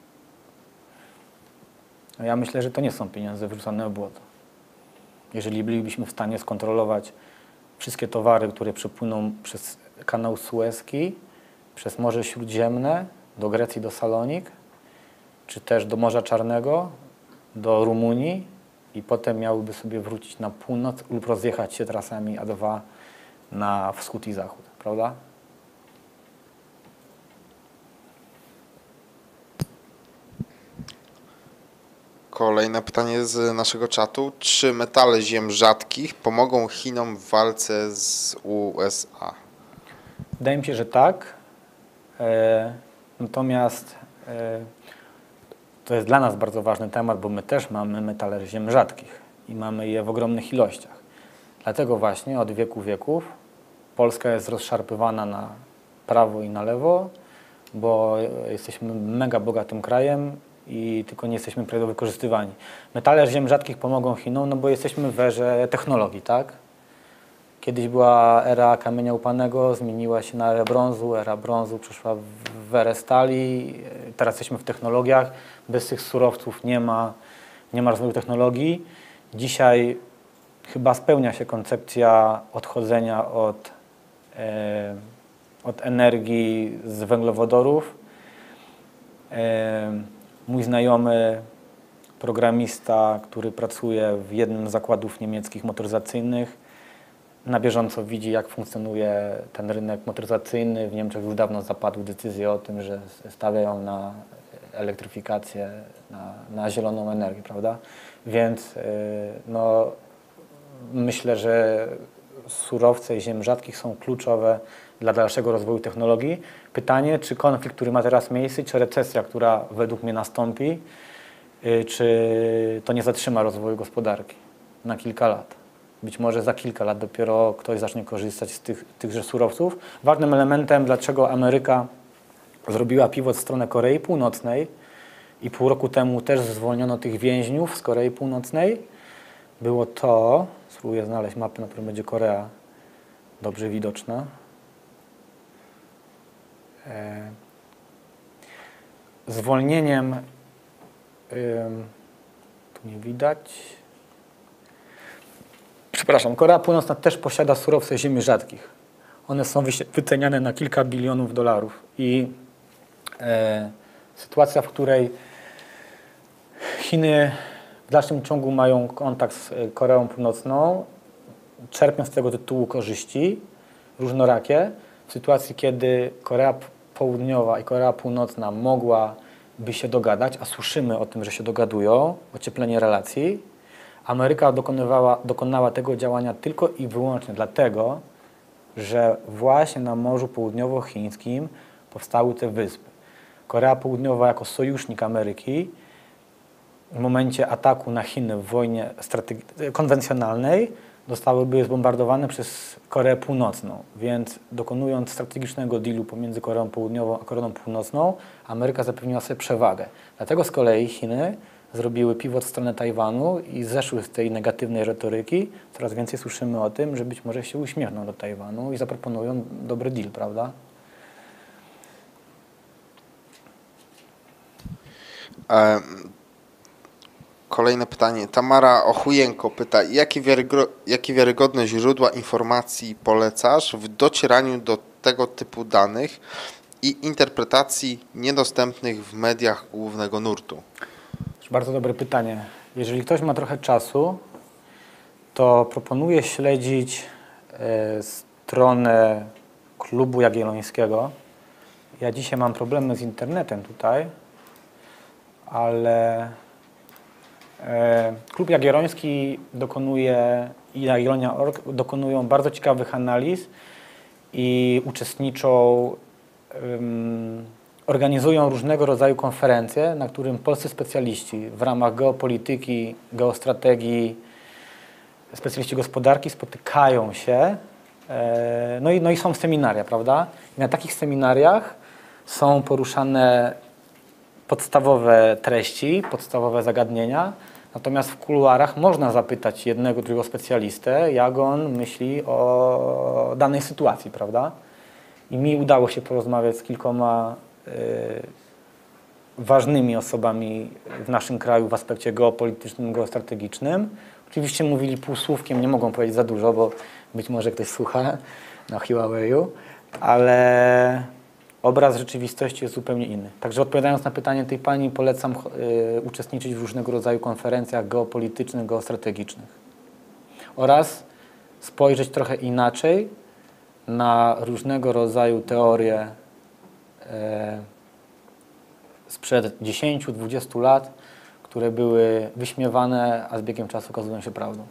No ja myślę, że to nie są pieniądze wrzucone w błoto. Jeżeli bylibyśmy w stanie skontrolować wszystkie towary, które przepłyną przez kanał Suezki, przez Morze Śródziemne, do Grecji, do Salonik, czy też do Morza Czarnego, do Rumunii i potem miałyby sobie wrócić na północ lub rozjechać się trasami A dwa na wschód i zachód, prawda? Kolejne pytanie z naszego czatu. Czy metale ziem rzadkich pomogą Chinom w walce z U S A? Wydaje mi się, że tak. E, natomiast e, to jest dla nas bardzo ważny temat, bo my też mamy metale ziem rzadkich i mamy je w ogromnych ilościach. Dlatego właśnie od wieku wieków Polska jest rozszarpywana na prawo i na lewo, bo jesteśmy mega bogatym krajem i tylko nie jesteśmy prawidłowo wykorzystywani. Metale ziem rzadkich pomogą Chinom, no bo jesteśmy w erze technologii, tak? Kiedyś była era kamienia łupanego, zmieniła się na erę brązu, era brązu przeszła w erę stali, teraz jesteśmy w technologiach. Bez tych surowców nie ma, nie ma rozwoju technologii. Dzisiaj chyba spełnia się koncepcja odchodzenia od, e, od energii z węglowodorów. E, mój znajomy programista, który pracuje w jednym z zakładów niemieckich motoryzacyjnych, na bieżąco widzi, jak funkcjonuje ten rynek motoryzacyjny. W Niemczech już dawno zapadły decyzje o tym, że stawiają na elektryfikację, na, na zieloną energię, prawda? Więc yy, no, myślę, że surowce ziem rzadkich są kluczowe dla dalszego rozwoju technologii. Pytanie, czy konflikt, który ma teraz miejsce, czy recesja, która według mnie nastąpi, czy to nie zatrzyma rozwoju gospodarki na kilka lat. Być może za kilka lat dopiero ktoś zacznie korzystać z tych, tychże surowców. Ważnym elementem, dlaczego Ameryka zrobiła pivot w stronę Korei Północnej i pół roku temu też zwolniono tych więźniów z Korei Północnej, było to, spróbuję znaleźć mapę, na której będzie Korea dobrze widoczna. E, zwolnieniem, e, tu nie widać, przepraszam, Korea Północna też posiada surowce ziemi rzadkich. One są wyceniane na kilka bilionów dolarów i e, sytuacja, w której Chiny w dalszym ciągu mają kontakt z Koreą Północną, czerpią z tego tytułu korzyści różnorakie. W sytuacji, kiedy Korea Południowa i Korea Północna mogłaby się dogadać, a słyszymy o tym, że się dogadują, ocieplenie relacji, Ameryka dokonywała, dokonała tego działania tylko i wyłącznie dlatego, że właśnie na Morzu Południowochińskim powstały te wyspy. Korea Południowa jako sojusznik Ameryki w momencie ataku na Chiny w wojnie konwencjonalnej zostałyby zbombardowane przez Koreę Północną, więc dokonując strategicznego dealu pomiędzy Koreą Południową a Koreą Północną, Ameryka zapewniła sobie przewagę. Dlatego z kolei Chiny zrobiły pivot w stronę Tajwanu i zeszły z tej negatywnej retoryki. Coraz więcej słyszymy o tym, że być może się uśmiechną do Tajwanu i zaproponują dobry deal, prawda? Um. Kolejne pytanie. Tamara Ochujenko pyta, jakie, wiarygo, jakie wiarygodne źródła informacji polecasz w docieraniu do tego typu danych i interpretacji niedostępnych w mediach głównego nurtu? Bardzo dobre pytanie. Jeżeli ktoś ma trochę czasu, to proponuję śledzić e, stronę Klubu Jagiellońskiego. Ja dzisiaj mam problemy z internetem tutaj, ale e, Klub Jagielloński dokonuje i Jagiellonia kropka org dokonują bardzo ciekawych analiz i uczestniczą, um, organizują różnego rodzaju konferencje, na którym polscy specjaliści w ramach geopolityki, geostrategii, specjaliści gospodarki spotykają się, e, no, i, no i są seminaria, prawda? I na takich seminariach są poruszane podstawowe treści, podstawowe zagadnienia, natomiast w kuluarach można zapytać jednego, drugiego specjalistę, jak on myśli o danej sytuacji, prawda? I mi udało się porozmawiać z kilkoma y, ważnymi osobami w naszym kraju w aspekcie geopolitycznym, geostrategicznym. Oczywiście mówili półsłówkiem, nie mogą powiedzieć za dużo, bo być może ktoś słucha na Huawei'u, ale obraz rzeczywistości jest zupełnie inny. Także odpowiadając na pytanie tej pani, polecam y, uczestniczyć w różnego rodzaju konferencjach geopolitycznych, geostrategicznych oraz spojrzeć trochę inaczej na różnego rodzaju teorie y, sprzed dziesięciu, dwudziestu lat, które były wyśmiewane, a z biegiem czasu okazują się prawdą.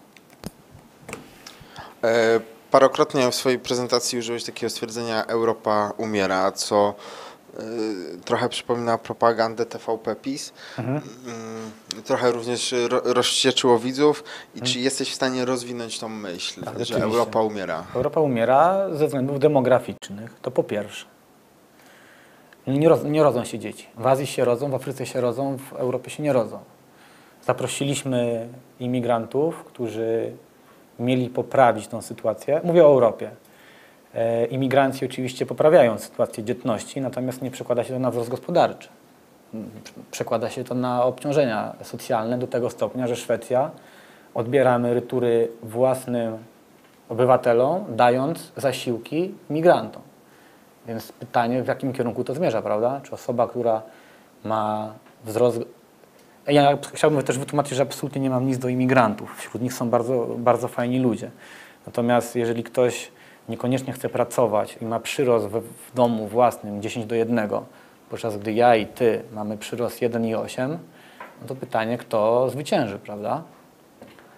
E Parokrotnie w swojej prezentacji użyłeś takiego stwierdzenia Europa umiera, co y, trochę przypomina propagandę T V P PiS. Mhm. Y, trochę również ro, rozwścieczyło widzów. I mhm. czy jesteś w stanie rozwinąć tą myśl, tak, że oczywiście. Europa umiera? Europa umiera ze względów demograficznych, to po pierwsze. Nie, roz, nie rodzą się dzieci. W Azji się rodzą, w Afryce się rodzą, w Europie się nie rodzą. Zaprosiliśmy imigrantów, którzy mieli poprawić tą sytuację. Mówię o Europie. E, imigranci oczywiście poprawiają sytuację dzietności, natomiast nie przekłada się to na wzrost gospodarczy. Przekłada się to na obciążenia socjalne do tego stopnia, że Szwecja odbiera emerytury własnym obywatelom, dając zasiłki migrantom. Więc pytanie, w jakim kierunku to zmierza, prawda? Czy osoba, która ma wzrost... Ja chciałbym też wytłumaczyć, że absolutnie nie mam nic do imigrantów. Wśród nich są bardzo, bardzo fajni ludzie. Natomiast jeżeli ktoś niekoniecznie chce pracować i ma przyrost w, w domu własnym dziesięć do jednego, podczas gdy ja i ty mamy przyrost jeden i osiem, no to pytanie, kto zwycięży, prawda?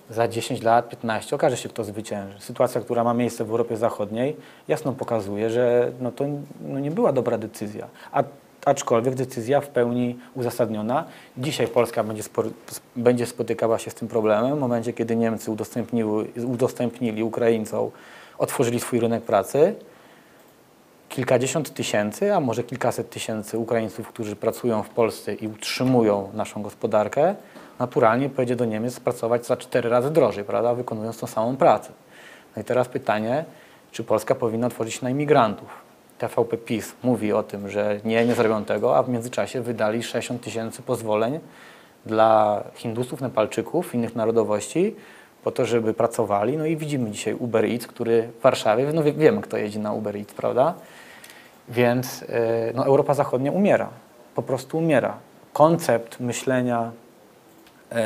za dziesięć lat, piętnaście okaże się, kto zwycięży. Sytuacja, która ma miejsce w Europie Zachodniej, jasno pokazuje, że no to no nie była dobra decyzja. A, aczkolwiek decyzja w pełni uzasadniona. Dzisiaj Polska będzie, spo, będzie spotykała się z tym problemem w momencie, kiedy Niemcy udostępniły, udostępnili Ukraińcom, otworzyli swój rynek pracy. Kilkadziesiąt tysięcy, a może kilkaset tysięcy Ukraińców, którzy pracują w Polsce i utrzymują naszą gospodarkę, naturalnie pojedzie do Niemiec pracować za cztery razy drożej, prawda, wykonując tą samą pracę. No i teraz pytanie, czy Polska powinna otworzyć się na imigrantów? T V P PiS mówi o tym, że nie, nie zrobią tego, a w międzyczasie wydali sześćdziesiąt tysięcy pozwoleń dla Hindusów, Nepalczyków, innych narodowości, po to, żeby pracowali. No i widzimy dzisiaj Uber Eats, który w Warszawie, no wie, wiemy, kto jeździ na Uber Eats, prawda? Więc yy, no, Europa Zachodnia umiera, po prostu umiera. Koncept myślenia yy,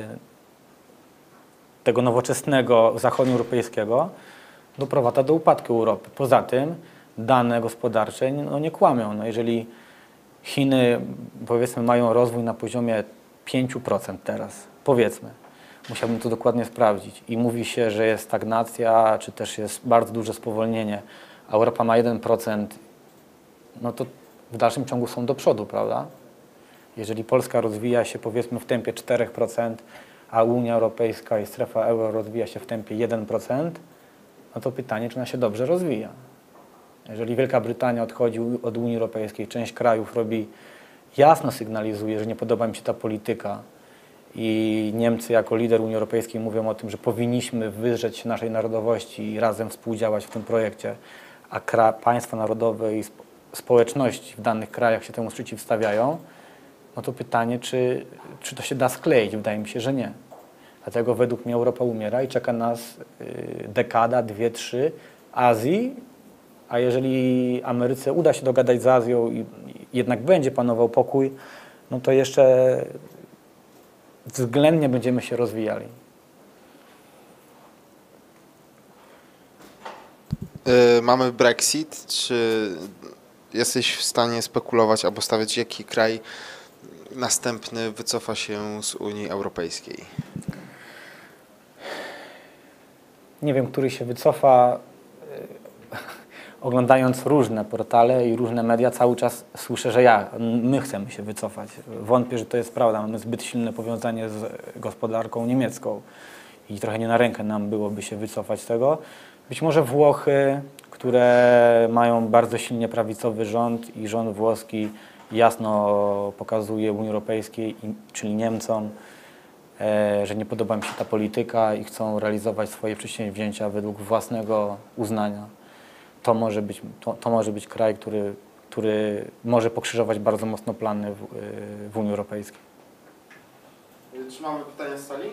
tego nowoczesnego zachodnioeuropejskiego doprowadza do upadku Europy. Poza tym dane gospodarcze no, nie kłamią. No, jeżeli Chiny, powiedzmy, mają rozwój na poziomie pięć procent teraz, powiedzmy, musiałbym to dokładnie sprawdzić, i mówi się, że jest stagnacja, czy też jest bardzo duże spowolnienie, a Europa ma jeden procent, no to w dalszym ciągu są do przodu, prawda? Jeżeli Polska rozwija się, powiedzmy, w tempie cztery procent, a Unia Europejska i strefa euro rozwija się w tempie jeden procent, no to pytanie, czy ona się dobrze rozwija. Jeżeli Wielka Brytania odchodzi od Unii Europejskiej, część krajów robi, jasno sygnalizuje, że nie podoba mi się ta polityka, i Niemcy jako lider Unii Europejskiej mówią o tym, że powinniśmy wyrzec się naszej narodowości i razem współdziałać w tym projekcie, a kra państwa narodowe i spo społeczności w danych krajach się temu przeciwstawiają, no to pytanie, czy, czy to się da skleić? Wydaje mi się, że nie. Dlatego według mnie Europa umiera i czeka nas y, dekada, dwie, trzy Azji, a jeżeli Ameryce uda się dogadać z Azją i, i jednak będzie panował pokój, no to jeszcze względnie będziemy się rozwijali. Yy, mamy Brexit. Czy jesteś w stanie spekulować albo stawiać, jaki kraj następny wycofa się z Unii Europejskiej? Nie wiem, który się wycofa. Oglądając różne portale i różne media, cały czas słyszę, że ja, my chcemy się wycofać. Wątpię, że to jest prawda. Mamy zbyt silne powiązanie z gospodarką niemiecką i trochę nie na rękę nam byłoby się wycofać z tego. Być może Włochy, które mają bardzo silnie prawicowy rząd i rząd włoski jasno pokazuje Unii Europejskiej, czyli Niemcom, że nie podoba mi się ta polityka i chcą realizować swoje przedsięwzięcia według własnego uznania. To może być, to, to może być kraj, który, który może pokrzyżować bardzo mocno plany w, w Unii Europejskiej. Czy mamy pytania z sali?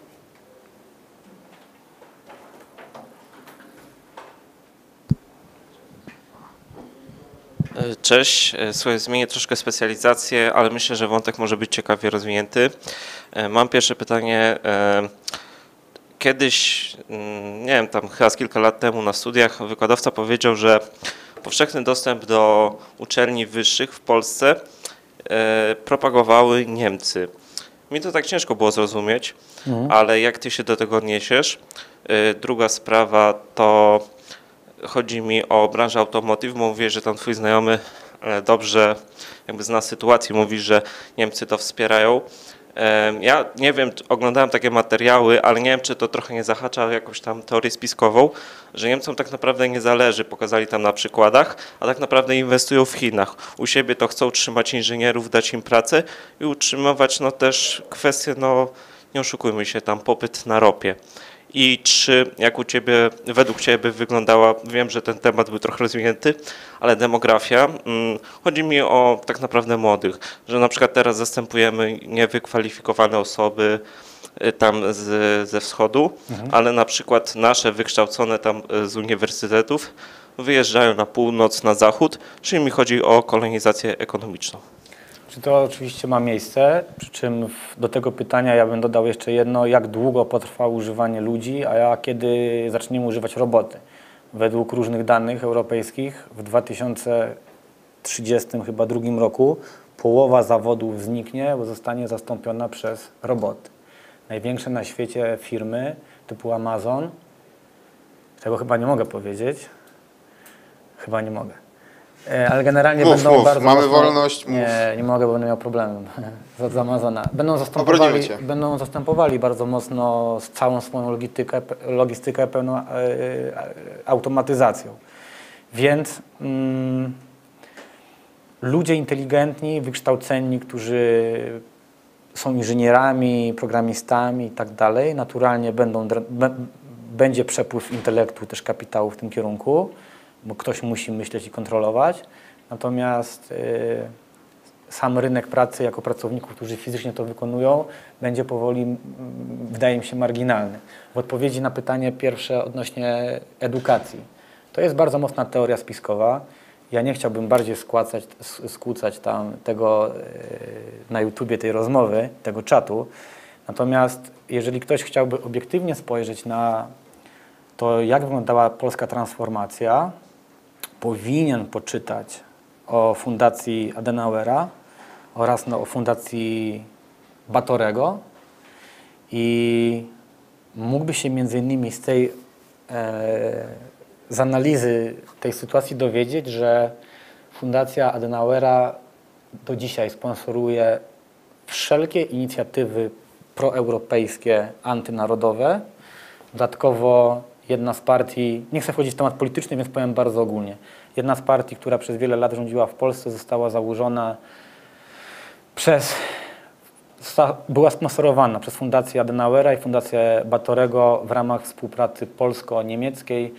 Cześć, słuchaj, zmienię troszkę specjalizację, ale myślę, że wątek może być ciekawie rozwinięty. Mam pierwsze pytanie. Kiedyś, nie wiem, tam chyba z kilka lat temu na studiach wykładowca powiedział, że powszechny dostęp do uczelni wyższych w Polsce propagowały Niemcy. Mi to tak ciężko było zrozumieć, mhm. ale jak ty się do tego odniesiesz? Druga sprawa to chodzi mi o branżę automotive. Mówię, że tam twój znajomy dobrze jakby zna sytuację, mówi, że Niemcy to wspierają. Ja nie wiem, oglądałem takie materiały, ale nie wiem, czy to trochę nie zahacza o jakąś tam teorię spiskową, że Niemcom tak naprawdę nie zależy, pokazali tam na przykładach, a tak naprawdę inwestują w Chinach. U siebie to chcą utrzymać inżynierów, dać im pracę i utrzymywać no też kwestię, no nie oszukujmy się, tam popyt na ropie. I czy, jak u Ciebie, według Ciebie wyglądała, wiem, że ten temat był trochę rozwinięty, ale demografia, chodzi mi o tak naprawdę młodych, że na przykład teraz zastępujemy niewykwalifikowane osoby tam z, ze wschodu, mhm. ale na przykład nasze wykształcone tam z uniwersytetów wyjeżdżają na północ, na zachód, czyli mi chodzi o kolonizację ekonomiczną. Czy to oczywiście ma miejsce, przy czym do tego pytania ja bym dodał jeszcze jedno, jak długo potrwa używanie ludzi, a ja kiedy zaczniemy używać roboty. Według różnych danych europejskich w dwa tysiące trzydziestym chyba drugim roku połowa zawodów zniknie, bo zostanie zastąpiona przez roboty. największe na świecie firmy typu Amazon, czego chyba nie mogę powiedzieć, chyba nie mogę, e, ale generalnie Mów, będą mów, bardzo mamy mocno, wolność, mów. Nie, nie mogę, bo będę miał problem z, z Amazona. Będą Obronimy zastępowali, cię. będą zastępowali bardzo mocno z całą swoją logistykę, logistykę pełną e, e, automatyzacją. Więc mm, ludzie inteligentni, wykształceni, którzy są inżynierami, programistami i tak dalej, naturalnie będą, b, będzie przepływ intelektu, też kapitału w tym kierunku, bo ktoś musi myśleć i kontrolować. Natomiast y, sam rynek pracy jako pracowników, którzy fizycznie to wykonują, będzie powoli, m, wydaje mi się, marginalny. W odpowiedzi na pytanie pierwsze odnośnie edukacji. To jest bardzo mocna teoria spiskowa. Ja nie chciałbym bardziej skłacać, skłócać tam tego na YouTubie tej rozmowy, tego czatu. Natomiast jeżeli ktoś chciałby obiektywnie spojrzeć na to, jak wyglądała polska transformacja, powinien poczytać o Fundacji Adenauera oraz no, o Fundacji Batorego i mógłby się między innymi z tej e, z analizy tej sytuacji dowiedzieć, że Fundacja Adenauera do dzisiaj sponsoruje wszelkie inicjatywy proeuropejskie, antynarodowe. Dodatkowo jedna z partii, nie chcę wchodzić w temat polityczny, więc powiem bardzo ogólnie. Jedna z partii, która przez wiele lat rządziła w Polsce, została założona przez, była sponsorowana przez Fundację Adenauera i Fundację Batorego w ramach współpracy polsko-niemieckiej.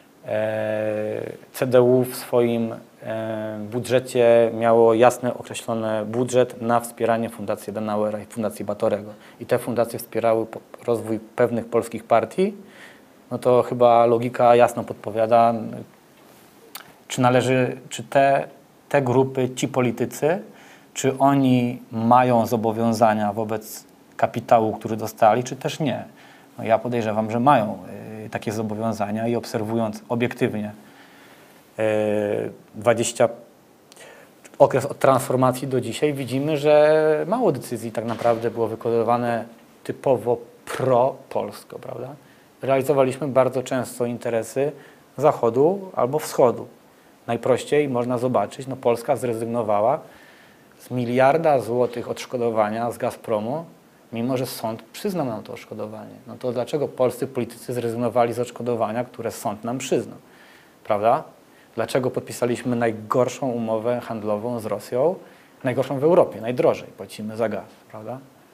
C D U w swoim budżecie miało jasno określony budżet na wspieranie Fundacji Adenauera i Fundacji Batorego. I te fundacje wspierały rozwój pewnych polskich partii. No to chyba logika jasno podpowiada, czy należy, czy te, te grupy, ci politycy, czy oni mają zobowiązania wobec kapitału, który dostali, czy też nie. No ja podejrzewam, że mają takie zobowiązania i obserwując obiektywnie dwadzieścia okres od transformacji do dzisiaj, widzimy, że mało decyzji tak naprawdę było wykonywane typowo pro-polsko, prawda? Realizowaliśmy bardzo często interesy Zachodu albo Wschodu. Najprościej można zobaczyć, no Polska zrezygnowała z miliarda złotych odszkodowania z Gazpromu, mimo że sąd przyznał nam to odszkodowanie. No to dlaczego polscy politycy zrezygnowali z odszkodowania, które sąd nam przyznał? Prawda? Dlaczego podpisaliśmy najgorszą umowę handlową z Rosją? Najgorszą w Europie, najdrożej płacimy za gaz, prawda?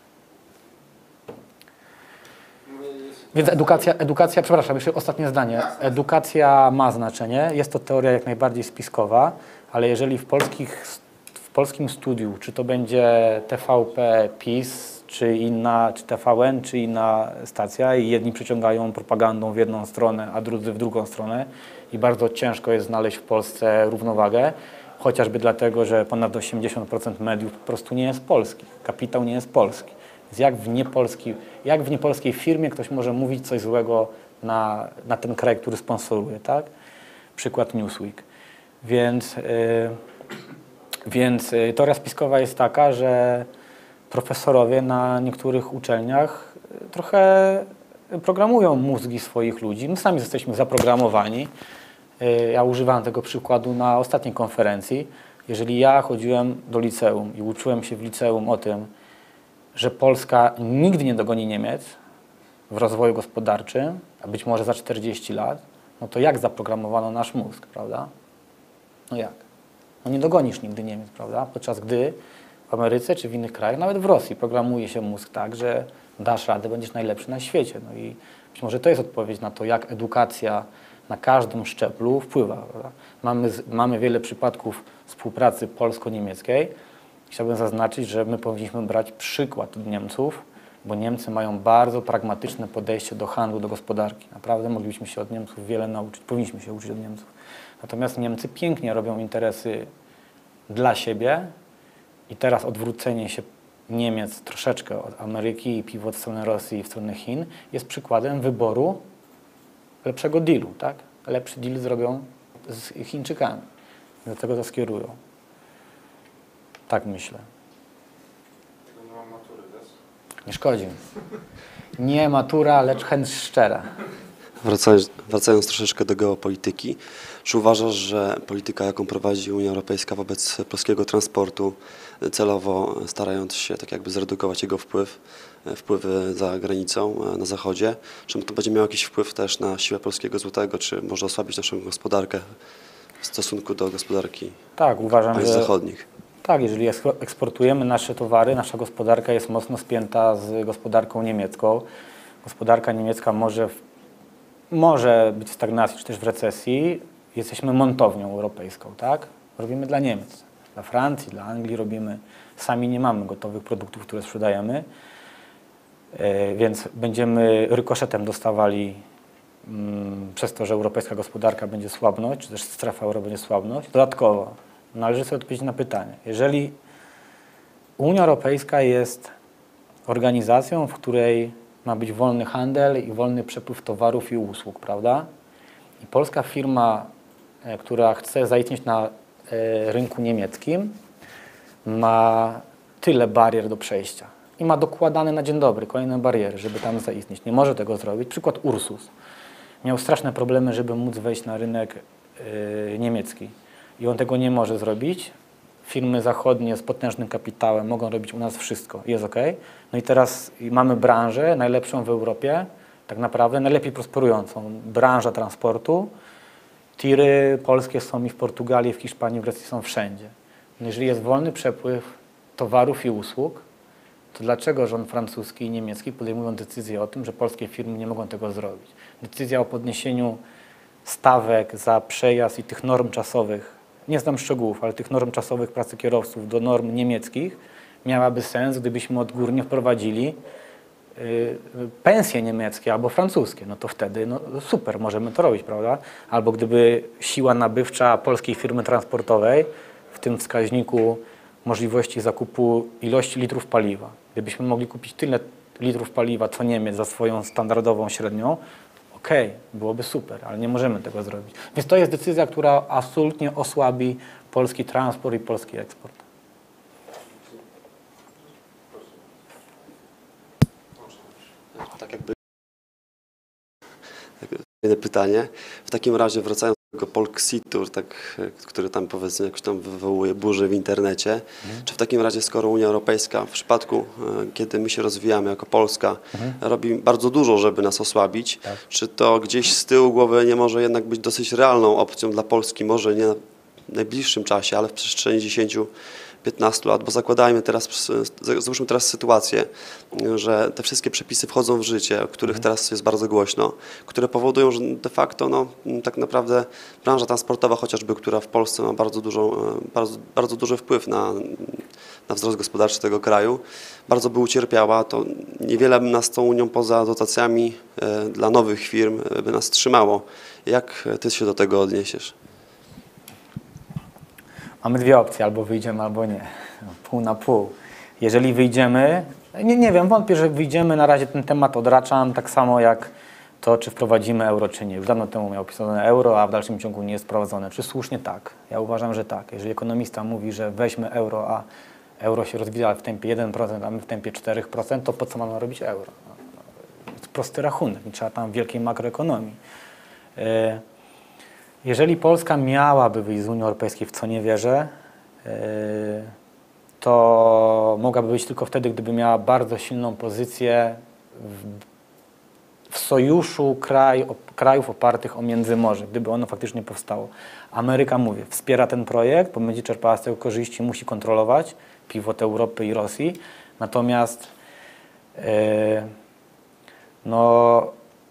Więc edukacja, edukacja, przepraszam, jeszcze ostatnie zdanie. Edukacja ma znaczenie, jest to teoria jak najbardziej spiskowa, ale jeżeli w, polskich, w polskim studiu, czy to będzie T V P PiS, czy inna, czy T V N, czy inna stacja i jedni przyciągają propagandą w jedną stronę, a drudzy w drugą stronę i bardzo ciężko jest znaleźć w Polsce równowagę, chociażby dlatego, że ponad osiemdziesiąt procent mediów po prostu nie jest polskich, kapitał nie jest polski. Więc jak w niepolskiej, jak w niepolskiej firmie ktoś może mówić coś złego na, na ten kraj, który sponsoruje, tak? Przykład Newsweek. Więc, yy, więc yy, teoria spiskowa jest taka, że profesorowie na niektórych uczelniach trochę programują mózgi swoich ludzi. My sami jesteśmy zaprogramowani. Ja używam tego przykładu na ostatniej konferencji. Jeżeli ja chodziłem do liceum i uczyłem się w liceum o tym, że Polska nigdy nie dogoni Niemiec w rozwoju gospodarczym, a być może za czterdzieści lat, no to jak zaprogramowano nasz mózg, prawda? No jak? No nie dogonisz nigdy Niemiec, prawda? Podczas gdy w Ameryce czy w innych krajach, nawet w Rosji, programuje się mózg tak, że dasz radę, będziesz najlepszy na świecie. No i być może to jest odpowiedź na to, jak edukacja na każdym szczeblu wpływa. Prawda? Mamy, mamy wiele przypadków współpracy polsko-niemieckiej. Chciałbym zaznaczyć, że my powinniśmy brać przykład od Niemców, bo Niemcy mają bardzo pragmatyczne podejście do handlu, do gospodarki. Naprawdę moglibyśmy się od Niemców wiele nauczyć, powinniśmy się uczyć od Niemców. Natomiast Niemcy pięknie robią interesy dla siebie i teraz odwrócenie się Niemiec troszeczkę od Ameryki i piwo od strony Rosji i w stronę Chin jest przykładem wyboru lepszego dealu, tak? Lepszy deal zrobią z Chińczykami. Do tego to skierują. Tak myślę. Nie mam matury też. Nie szkodzi. Nie matura, lecz chęć szczera. Wracając, wracając troszeczkę do geopolityki, czy uważasz, że polityka, jaką prowadzi Unia Europejska wobec polskiego transportu, celowo starając się tak jakby zredukować jego wpływ, wpływy za granicą, na zachodzie, czy to będzie miało jakiś wpływ też na siłę polskiego złotego, czy może osłabić naszą gospodarkę w stosunku do gospodarki Tak, uważam, państw że zachodnich? tak, jeżeli eksportujemy nasze towary, nasza gospodarka jest mocno spięta z gospodarką niemiecką. Gospodarka niemiecka może, w, może być w stagnacji, czy też w recesji. Jesteśmy montownią europejską, tak? Robimy dla Niemiec, dla Francji, dla Anglii robimy. Sami nie mamy gotowych produktów, które sprzedajemy, yy, więc będziemy rykoszetem dostawali yy, przez to, że europejska gospodarka będzie słabnąć, czy też strefa euro będzie słabnąć. Dodatkowo należy sobie odpowiedzieć na pytanie. Jeżeli Unia Europejska jest organizacją, w której ma być wolny handel i wolny przepływ towarów i usług, prawda? I polska firma, która chce zaistnieć na rynku niemieckim, ma tyle barier do przejścia i ma dokładane na dzień dobry kolejne bariery, żeby tam zaistnieć. Nie może tego zrobić. Przykład Ursus. Miał straszne problemy, żeby móc wejść na rynek niemiecki. I on tego nie może zrobić. Firmy zachodnie z potężnym kapitałem mogą robić u nas wszystko. Jest ok. No i teraz mamy branżę najlepszą w Europie, tak naprawdę najlepiej prosperującą. Branża transportu. Tiry polskie są i w Portugalii, w Hiszpanii, w Grecji są wszędzie. No jeżeli jest wolny przepływ towarów i usług, to dlaczego rząd francuski i niemiecki podejmują decyzję o tym, że polskie firmy nie mogą tego zrobić? Decyzja o podniesieniu stawek za przejazd i tych norm czasowych, nie znam szczegółów, ale tych norm czasowych pracy kierowców do norm niemieckich miałaby sens, gdybyśmy odgórnie wprowadzili y, pensje niemieckie albo francuskie. No to wtedy no super, możemy to robić, prawda? Albo gdyby siła nabywcza polskiej firmy transportowej w tym wskaźniku możliwości zakupu ilości litrów paliwa. Gdybyśmy mogli kupić tyle litrów paliwa, co Niemiec za swoją standardową średnią, okej, okay, byłoby super, ale nie możemy tego zrobić. Więc to jest decyzja, która absolutnie osłabi polski transport i polski eksport. Tak jakby jedno pytanie. W takim razie wracając do tego Polxitu, tak, który tam powiedzmy jakoś tam wywołuje burzy w internecie, mhm. czy w takim razie skoro Unia Europejska w przypadku, kiedy my się rozwijamy jako Polska, mhm. robi bardzo dużo, żeby nas osłabić, tak. czy to gdzieś z tyłu głowy nie może jednak być dosyć realną opcją dla Polski, może nie w najbliższym czasie, ale w przestrzeni dziesięciu piętnastu lat, bo zakładajmy teraz, załóżmy teraz sytuację, że te wszystkie przepisy wchodzą w życie, o których teraz jest bardzo głośno, które powodują, że de facto no, tak naprawdę branża transportowa chociażby, która w Polsce ma bardzo, dużą, bardzo, bardzo duży wpływ na, na wzrost gospodarczy tego kraju, bardzo by ucierpiała, to niewiele by nas tą Unią poza dotacjami dla nowych firm by nas trzymało. Jak ty się do tego odniesiesz? Mamy dwie opcje, albo wyjdziemy, albo nie. Pół na pół. Jeżeli wyjdziemy, nie, nie wiem, wątpię, że wyjdziemy, na razie ten temat odraczam, tak samo jak to, czy wprowadzimy euro, czy nie. Już dawno temu miał pisane euro, a w dalszym ciągu nie jest wprowadzone. Czy słusznie? Tak. Ja uważam, że tak. Jeżeli ekonomista mówi, że weźmy euro, a euro się rozwija w tempie jeden procent, a my w tempie cztery procent, to po co mamy robić euro? To jest prosty rachunek, nie trzeba tam wielkiej makroekonomii. Jeżeli Polska miałaby wyjść z Unii Europejskiej, w co nie wierzę, to mogłaby być tylko wtedy, gdyby miała bardzo silną pozycję w, w sojuszu kraj, krajów opartych o Międzymorze, gdyby ono faktycznie powstało. Ameryka, mówię, wspiera ten projekt, bo będzie czerpała z tego korzyści, musi kontrolować pivot Europy i Rosji. Natomiast yy, no,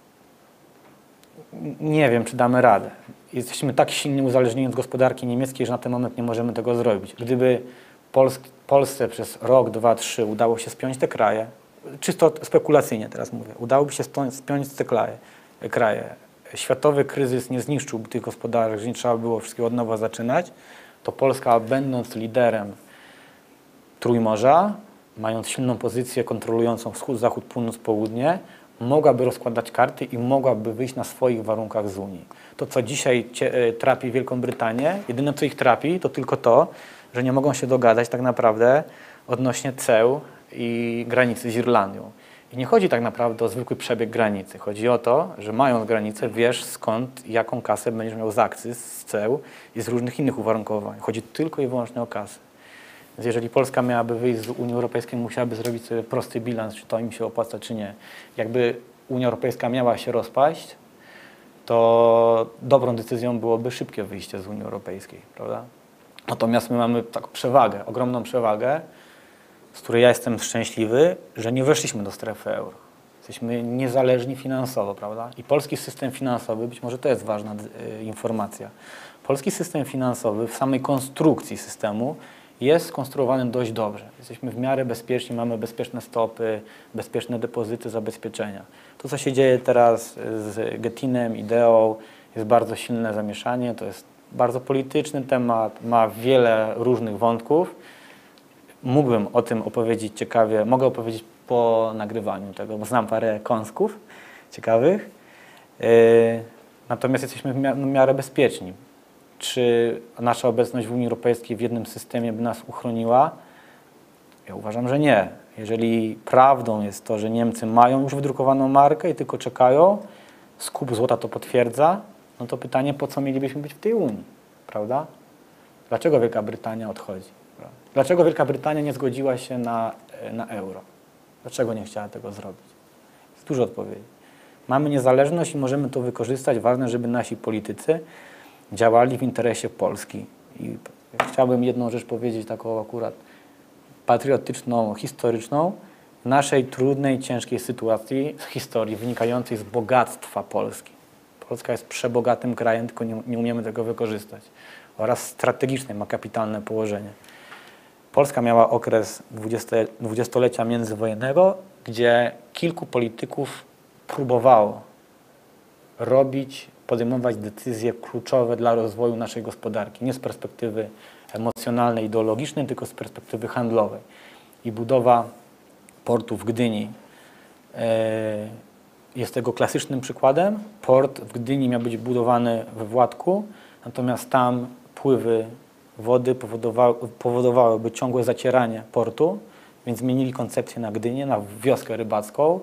nie wiem, czy damy radę. Jesteśmy tak silnie uzależnieni od gospodarki niemieckiej, że na ten moment nie możemy tego zrobić. Gdyby Pols Polsce przez rok, dwa, trzy udało się spiąć te kraje, czysto spekulacyjnie teraz mówię, udałoby się spiąć te kraje, kraje. Światowy kryzys nie zniszczyłby tych gospodarek, że nie trzeba było wszystkiego od nowa zaczynać, to Polska, będąc liderem Trójmorza, mając silną pozycję kontrolującą wschód, zachód, północ, południe, mogłaby rozkładać karty i mogłaby wyjść na swoich warunkach z Unii. To, co dzisiaj trapi Wielką Brytanię, jedyne, co ich trapi, to tylko to, że nie mogą się dogadać tak naprawdę odnośnie ceł i granicy z Irlandią. I nie chodzi tak naprawdę o zwykły przebieg granicy. Chodzi o to, że mając granicę, wiesz skąd, jaką kasę będziesz miał z akcyz, z ceł i z różnych innych uwarunkowań. Chodzi tylko i wyłącznie o kasę. Więc jeżeli Polska miałaby wyjść z Unii Europejskiej, musiałaby zrobić sobie prosty bilans, czy to im się opłaca, czy nie. Jakby Unia Europejska miała się rozpaść, to dobrą decyzją byłoby szybkie wyjście z Unii Europejskiej, prawda? Natomiast my mamy taką przewagę, ogromną przewagę, z której ja jestem szczęśliwy, że nie weszliśmy do strefy euro. Jesteśmy niezależni finansowo, prawda? I polski system finansowy, być może to jest ważna y, informacja, polski system finansowy w samej konstrukcji systemu jest skonstruowany dość dobrze. Jesteśmy w miarę bezpieczni, mamy bezpieczne stopy, bezpieczne depozyty, zabezpieczenia. To, co się dzieje teraz z Getinem, Ideą, jest bardzo silne zamieszanie, to jest bardzo polityczny temat, ma wiele różnych wątków. Mógłbym o tym opowiedzieć ciekawie, mogę opowiedzieć po nagrywaniu tego, bo znam parę kąsków ciekawych. Yy, natomiast jesteśmy w miarę, w miarę bezpieczni. Czy nasza obecność w Unii Europejskiej w jednym systemie by nas uchroniła? Ja uważam, że nie. Jeżeli prawdą jest to, że Niemcy mają już wydrukowaną markę i tylko czekają, skup złota to potwierdza, no to pytanie, po co mielibyśmy być w tej Unii, prawda? Dlaczego Wielka Brytania odchodzi? Dlaczego Wielka Brytania nie zgodziła się na, na euro? Dlaczego nie chciała tego zrobić? Jest dużo odpowiedzi. Mamy niezależność i możemy to wykorzystać. Ważne, żeby nasi politycy działali w interesie Polski. I chciałbym jedną rzecz powiedzieć, taką akurat patriotyczną, historyczną. W naszej trudnej, ciężkiej sytuacji, z historii wynikającej z bogactwa Polski. Polska jest przebogatym krajem, tylko nie, nie umiemy tego wykorzystać. Oraz strategiczne, ma kapitalne położenie. Polska miała okres dwudziestolecia międzywojennego, gdzie kilku polityków próbowało robić, podejmować decyzje kluczowe dla rozwoju naszej gospodarki. Nie z perspektywy emocjonalnej, ideologicznej, tylko z perspektywy handlowej. I budowa portu w Gdyni jest tego klasycznym przykładem. Port w Gdyni miał być budowany we Władku, natomiast tam pływy wody powodowały, powodowałyby ciągłe zacieranie portu, więc zmienili koncepcję na Gdynię, na wioskę rybacką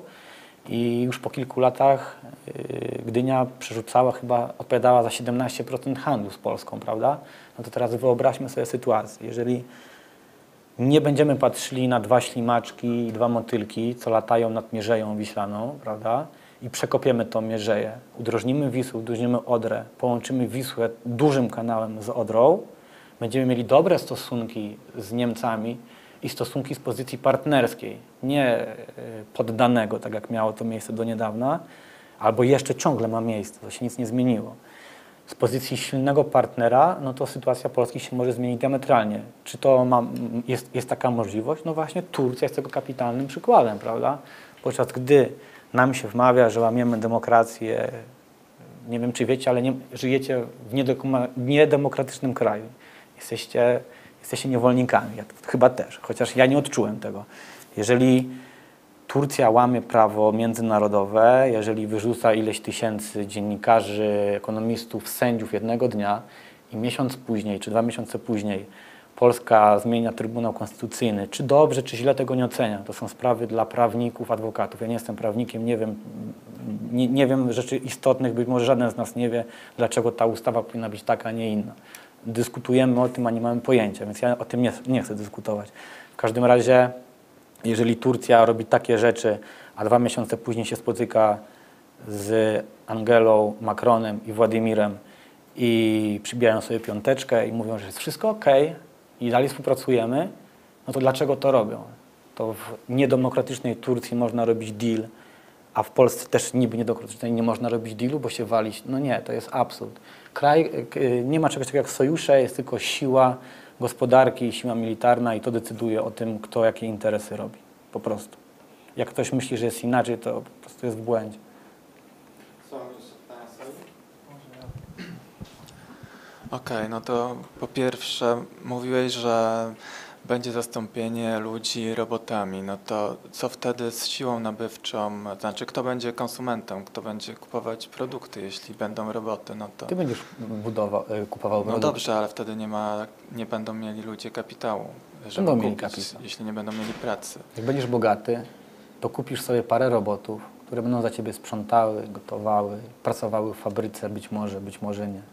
i już po kilku latach Gdynia przerzucała, chyba odpowiadała za siedemnaście procent handlu z Polską, prawda? No to teraz wyobraźmy sobie sytuację. Jeżeli nie będziemy patrzyli na dwa ślimaczki i dwa motylki, co latają nad Mierzeją Wiślaną, prawda? I przekopiemy tą Mierzeję, udrożnimy Wisłę, udrożnimy Odrę, połączymy Wisłę dużym kanałem z Odrą, będziemy mieli dobre stosunki z Niemcami i stosunki z pozycji partnerskiej, nie poddanego, tak jak miało to miejsce do niedawna, albo jeszcze ciągle ma miejsce, to się nic nie zmieniło. Z pozycji silnego partnera, no to sytuacja Polski się może zmienić diametralnie. Czy to ma, jest, jest taka możliwość? No właśnie Turcja jest tego kapitalnym przykładem, prawda? Podczas gdy nam się wmawia, że łamiemy demokrację, nie wiem czy wiecie, ale nie, żyjecie w niedemokratycznym kraju. Jesteście, jesteście niewolnikami, ja chyba też, chociaż ja nie odczułem tego. Jeżeli Turcja łamie prawo międzynarodowe, jeżeli wyrzuca ileś tysięcy dziennikarzy, ekonomistów, sędziów jednego dnia i miesiąc później, czy dwa miesiące później Polska zmienia Trybunał Konstytucyjny, czy dobrze, czy źle, tego nie ocenia. To są sprawy dla prawników, adwokatów. Ja nie jestem prawnikiem, nie wiem, nie, nie wiem rzeczy istotnych, być może żaden z nas nie wie, dlaczego ta ustawa powinna być taka, a nie inna. Dyskutujemy o tym, a nie mamy pojęcia, więc ja o tym nie, nie chcę dyskutować. W każdym razie, jeżeli Turcja robi takie rzeczy, a dwa miesiące później się spotyka z Angelą, Macronem i Władimirem i przybijają sobie piąteczkę i mówią, że jest wszystko ok i dalej współpracujemy, no to dlaczego to robią? To w niedemokratycznej Turcji można robić deal, a w Polsce też niby niedemokratycznej nie można robić dealu, bo się walić. No nie, to jest absurd. Kraj, nie ma czegoś takiego jak sojusze, jest tylko siła gospodarki i siła militarna i to decyduje o tym, kto jakie interesy robi. Po prostu. Jak ktoś myśli, że jest inaczej, to po prostu jest w błędzie. Są jeszcze pytania z sali? Okej, okay, no to po pierwsze mówiłeś, że będzie zastąpienie ludzi robotami. No to co wtedy z siłą nabywczą? Znaczy, kto będzie konsumentem? Kto będzie kupować produkty, jeśli będą roboty? No to... Ty będziesz budował, kupował No produkty. dobrze, ale wtedy nie ma, nie będą mieli ludzie kapitału. żeby Będą mieli kupić, kapitał. jeśli nie będą mieli pracy. Jak będziesz bogaty, to kupisz sobie parę robotów, które będą za ciebie sprzątały, gotowały, pracowały w fabryce, być może, być może nie.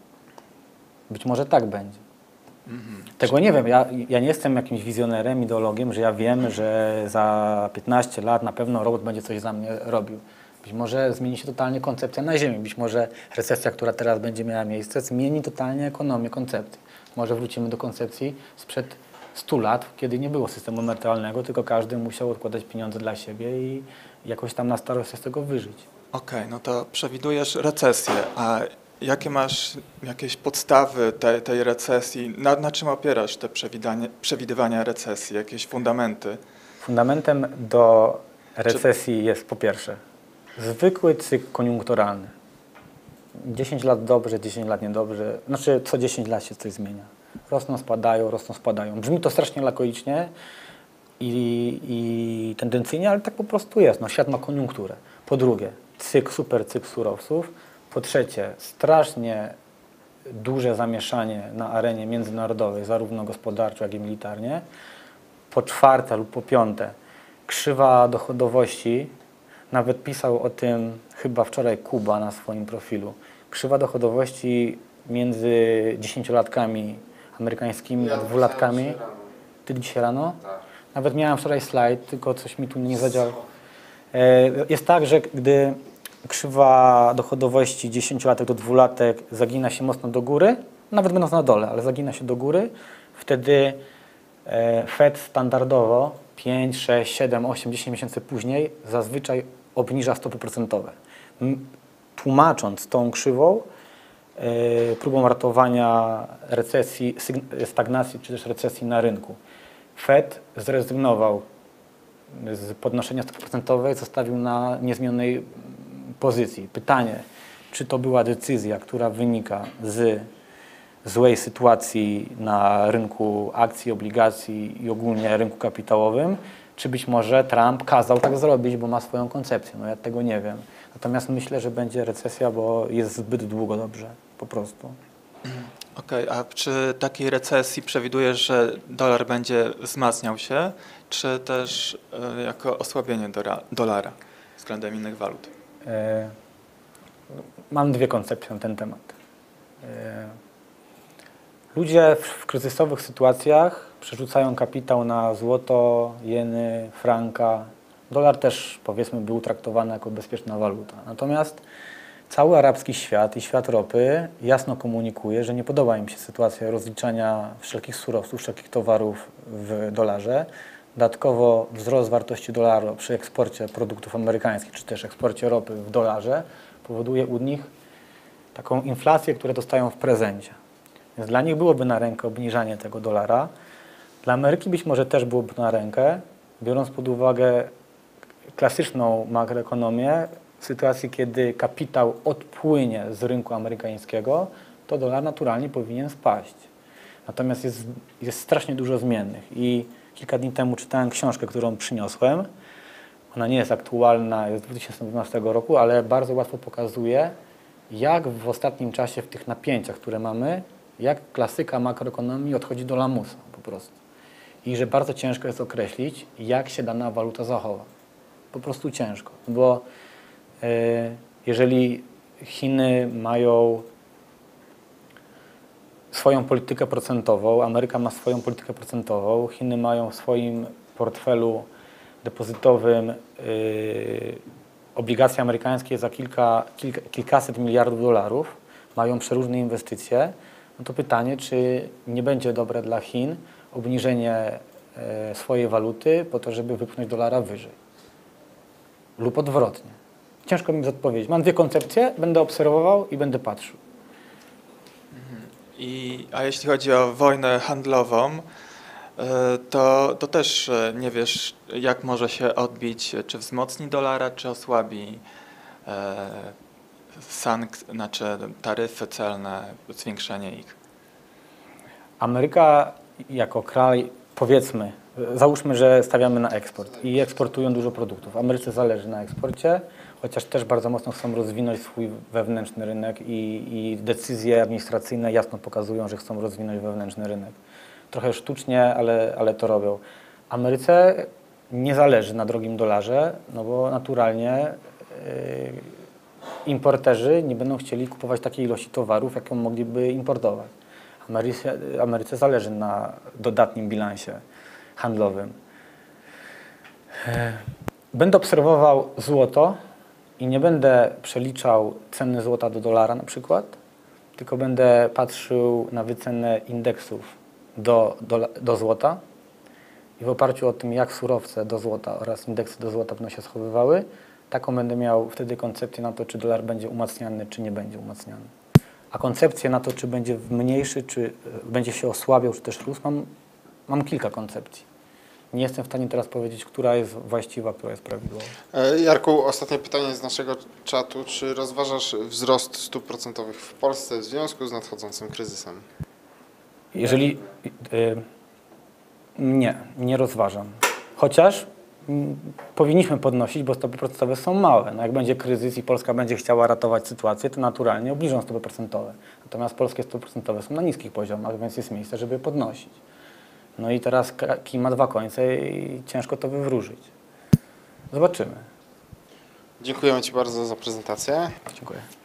Być może tak będzie. Mhm. Tego nie wiem. Ja, ja nie jestem jakimś wizjonerem, ideologiem, że ja wiem, że za piętnaście lat na pewno robot będzie coś za mnie robił. Być może zmieni się totalnie koncepcja na Ziemi. Być może recesja, która teraz będzie miała miejsce, zmieni totalnie ekonomię, koncepcję. Może wrócimy do koncepcji sprzed stu lat, kiedy nie było systemu emerytalnego, tylko każdy musiał odkładać pieniądze dla siebie i jakoś tam na starość się z tego wyżyć. Okej, no to przewidujesz recesję, a jakie masz jakieś podstawy tej, tej recesji? Na, na czym opierasz te przewidywania recesji? Jakieś fundamenty? Fundamentem do recesji jest po pierwsze zwykły cykl koniunkturalny. dziesięć lat dobrze, dziesięć lat niedobrze. Znaczy co dziesięć lat się coś zmienia. Rosną, spadają, rosną, spadają. Brzmi to strasznie lakoicznie i, i tendencyjnie, ale tak po prostu jest. No, świat ma koniunkturę. Po drugie, cykl, super cykl surowców. Po trzecie, strasznie duże zamieszanie na arenie międzynarodowej, zarówno gospodarczo, jak i militarnie. Po czwarte lub po piąte, krzywa dochodowości. Nawet pisał o tym chyba wczoraj Kuba na swoim profilu. Krzywa dochodowości między dziesięciolatkami amerykańskimi a dwulatkami. Ty dzisiaj rano? Tak. Nawet miałem wczoraj slajd, tylko coś mi tu nie zadziałało. Jest tak, że gdy krzywa dochodowości dziesięciolatek do dwulatek zagina się mocno do góry, nawet będąc na dole, ale zagina się do góry, wtedy Fed standardowo pięć, sześć, siedem, osiem, dziesięć miesięcy później zazwyczaj obniża stopy procentowe. Tłumacząc tą krzywą yy, próbą ratowania recesji, stagnacji czy też recesji na rynku. Fed zrezygnował z podnoszenia stopy procentowej, zostawił na niezmienionej pozycji. Pytanie, czy to była decyzja, która wynika z złej sytuacji na rynku akcji, obligacji i ogólnie rynku kapitałowym, czy być może Trump kazał tak zrobić, bo ma swoją koncepcję. No ja tego nie wiem. Natomiast myślę, że będzie recesja, bo jest zbyt długo dobrze, po prostu. Okej, a przy takiej recesji przewidujesz, że dolar będzie wzmacniał się, czy też y, jako osłabienie dora, dolara względem innych walut? E, mam dwie koncepcje na ten temat. E, ludzie w, w kryzysowych sytuacjach przerzucają kapitał na złoto, jeny, franka. Dolar też, powiedzmy, był traktowany jako bezpieczna waluta. Natomiast cały arabski świat i świat ropy jasno komunikuje, że nie podoba im się sytuacja rozliczania wszelkich surowców, wszelkich towarów w dolarze. Dodatkowo wzrost wartości dolaru przy eksporcie produktów amerykańskich, czy też eksporcie ropy w dolarze powoduje u nich taką inflację, którą dostają w prezencie. Więc dla nich byłoby na rękę obniżanie tego dolara. Dla Ameryki być może też byłoby na rękę, biorąc pod uwagę klasyczną makroekonomię, w sytuacji, kiedy kapitał odpłynie z rynku amerykańskiego, to dolar naturalnie powinien spaść. Natomiast jest, jest strasznie dużo zmiennych i kilka dni temu czytałem książkę, którą przyniosłem. Ona nie jest aktualna, jest z dwa tysiące dwunastego roku, ale bardzo łatwo pokazuje, jak w ostatnim czasie w tych napięciach, które mamy, jak klasyka makroekonomii odchodzi do lamusa po prostu. I że bardzo ciężko jest określić, jak się dana waluta zachowa. Po prostu ciężko, bo y, jeżeli Chiny mają swoją politykę procentową, Ameryka ma swoją politykę procentową, Chiny mają w swoim portfelu depozytowym yy, obligacje amerykańskie za kilka, kilka, kilkaset miliardów dolarów, mają przeróżne inwestycje, no to pytanie, czy nie będzie dobre dla Chin obniżenie yy, swojej waluty po to, żeby wypchnąć dolara wyżej lub odwrotnie. Ciężko mi odpowiedzieć. Mam dwie koncepcje, będę obserwował i będę patrzył. I, a jeśli chodzi o wojnę handlową, to, to też nie wiesz, jak może się odbić, czy wzmocni dolara, czy osłabi e, sank- znaczy taryfy celne, zwiększenie ich. Ameryka jako kraj, powiedzmy, załóżmy, że stawiamy na eksport i eksportują dużo produktów. Ameryce zależy na eksporcie, chociaż też bardzo mocno chcą rozwinąć swój wewnętrzny rynek i, i decyzje administracyjne jasno pokazują, że chcą rozwinąć wewnętrzny rynek. trochę sztucznie, ale, ale to robią. Ameryce nie zależy na drogim dolarze, no bo naturalnie yy, importerzy nie będą chcieli kupować takiej ilości towarów, jaką mogliby importować. Ameryce, Ameryce zależy na dodatnim bilansie handlowym. Będę obserwował złoto i nie będę przeliczał ceny złota do dolara na przykład, tylko będę patrzył na wycenę indeksów do, do, do złota i w oparciu o tym, jak surowce do złota oraz indeksy do złota będą się schowywały, taką będę miał wtedy koncepcję na to, czy dolar będzie umacniany, czy nie będzie umacniany. A koncepcję na to, czy będzie mniejszy, czy będzie się osłabiał, czy też rósł, mam, mam kilka koncepcji. Nie jestem w stanie teraz powiedzieć, która jest właściwa, która jest prawidłowa. E, Jarku, ostatnie pytanie z naszego czatu. Czy rozważasz wzrost stóp procentowych w Polsce w związku z nadchodzącym kryzysem? Jeżeli... Yy, nie, nie rozważam. Chociaż mm, powinniśmy podnosić, bo stopy procentowe są małe. No jak będzie kryzys i Polska będzie chciała ratować sytuację, to naturalnie obniżą stopy procentowe. Natomiast polskie stopy procentowe są na niskich poziomach, więc jest miejsce, żeby je podnosić. No i teraz kij ma dwa końce i ciężko to wywróżyć. Zobaczymy. Dziękujemy Ci bardzo za prezentację. Dziękuję.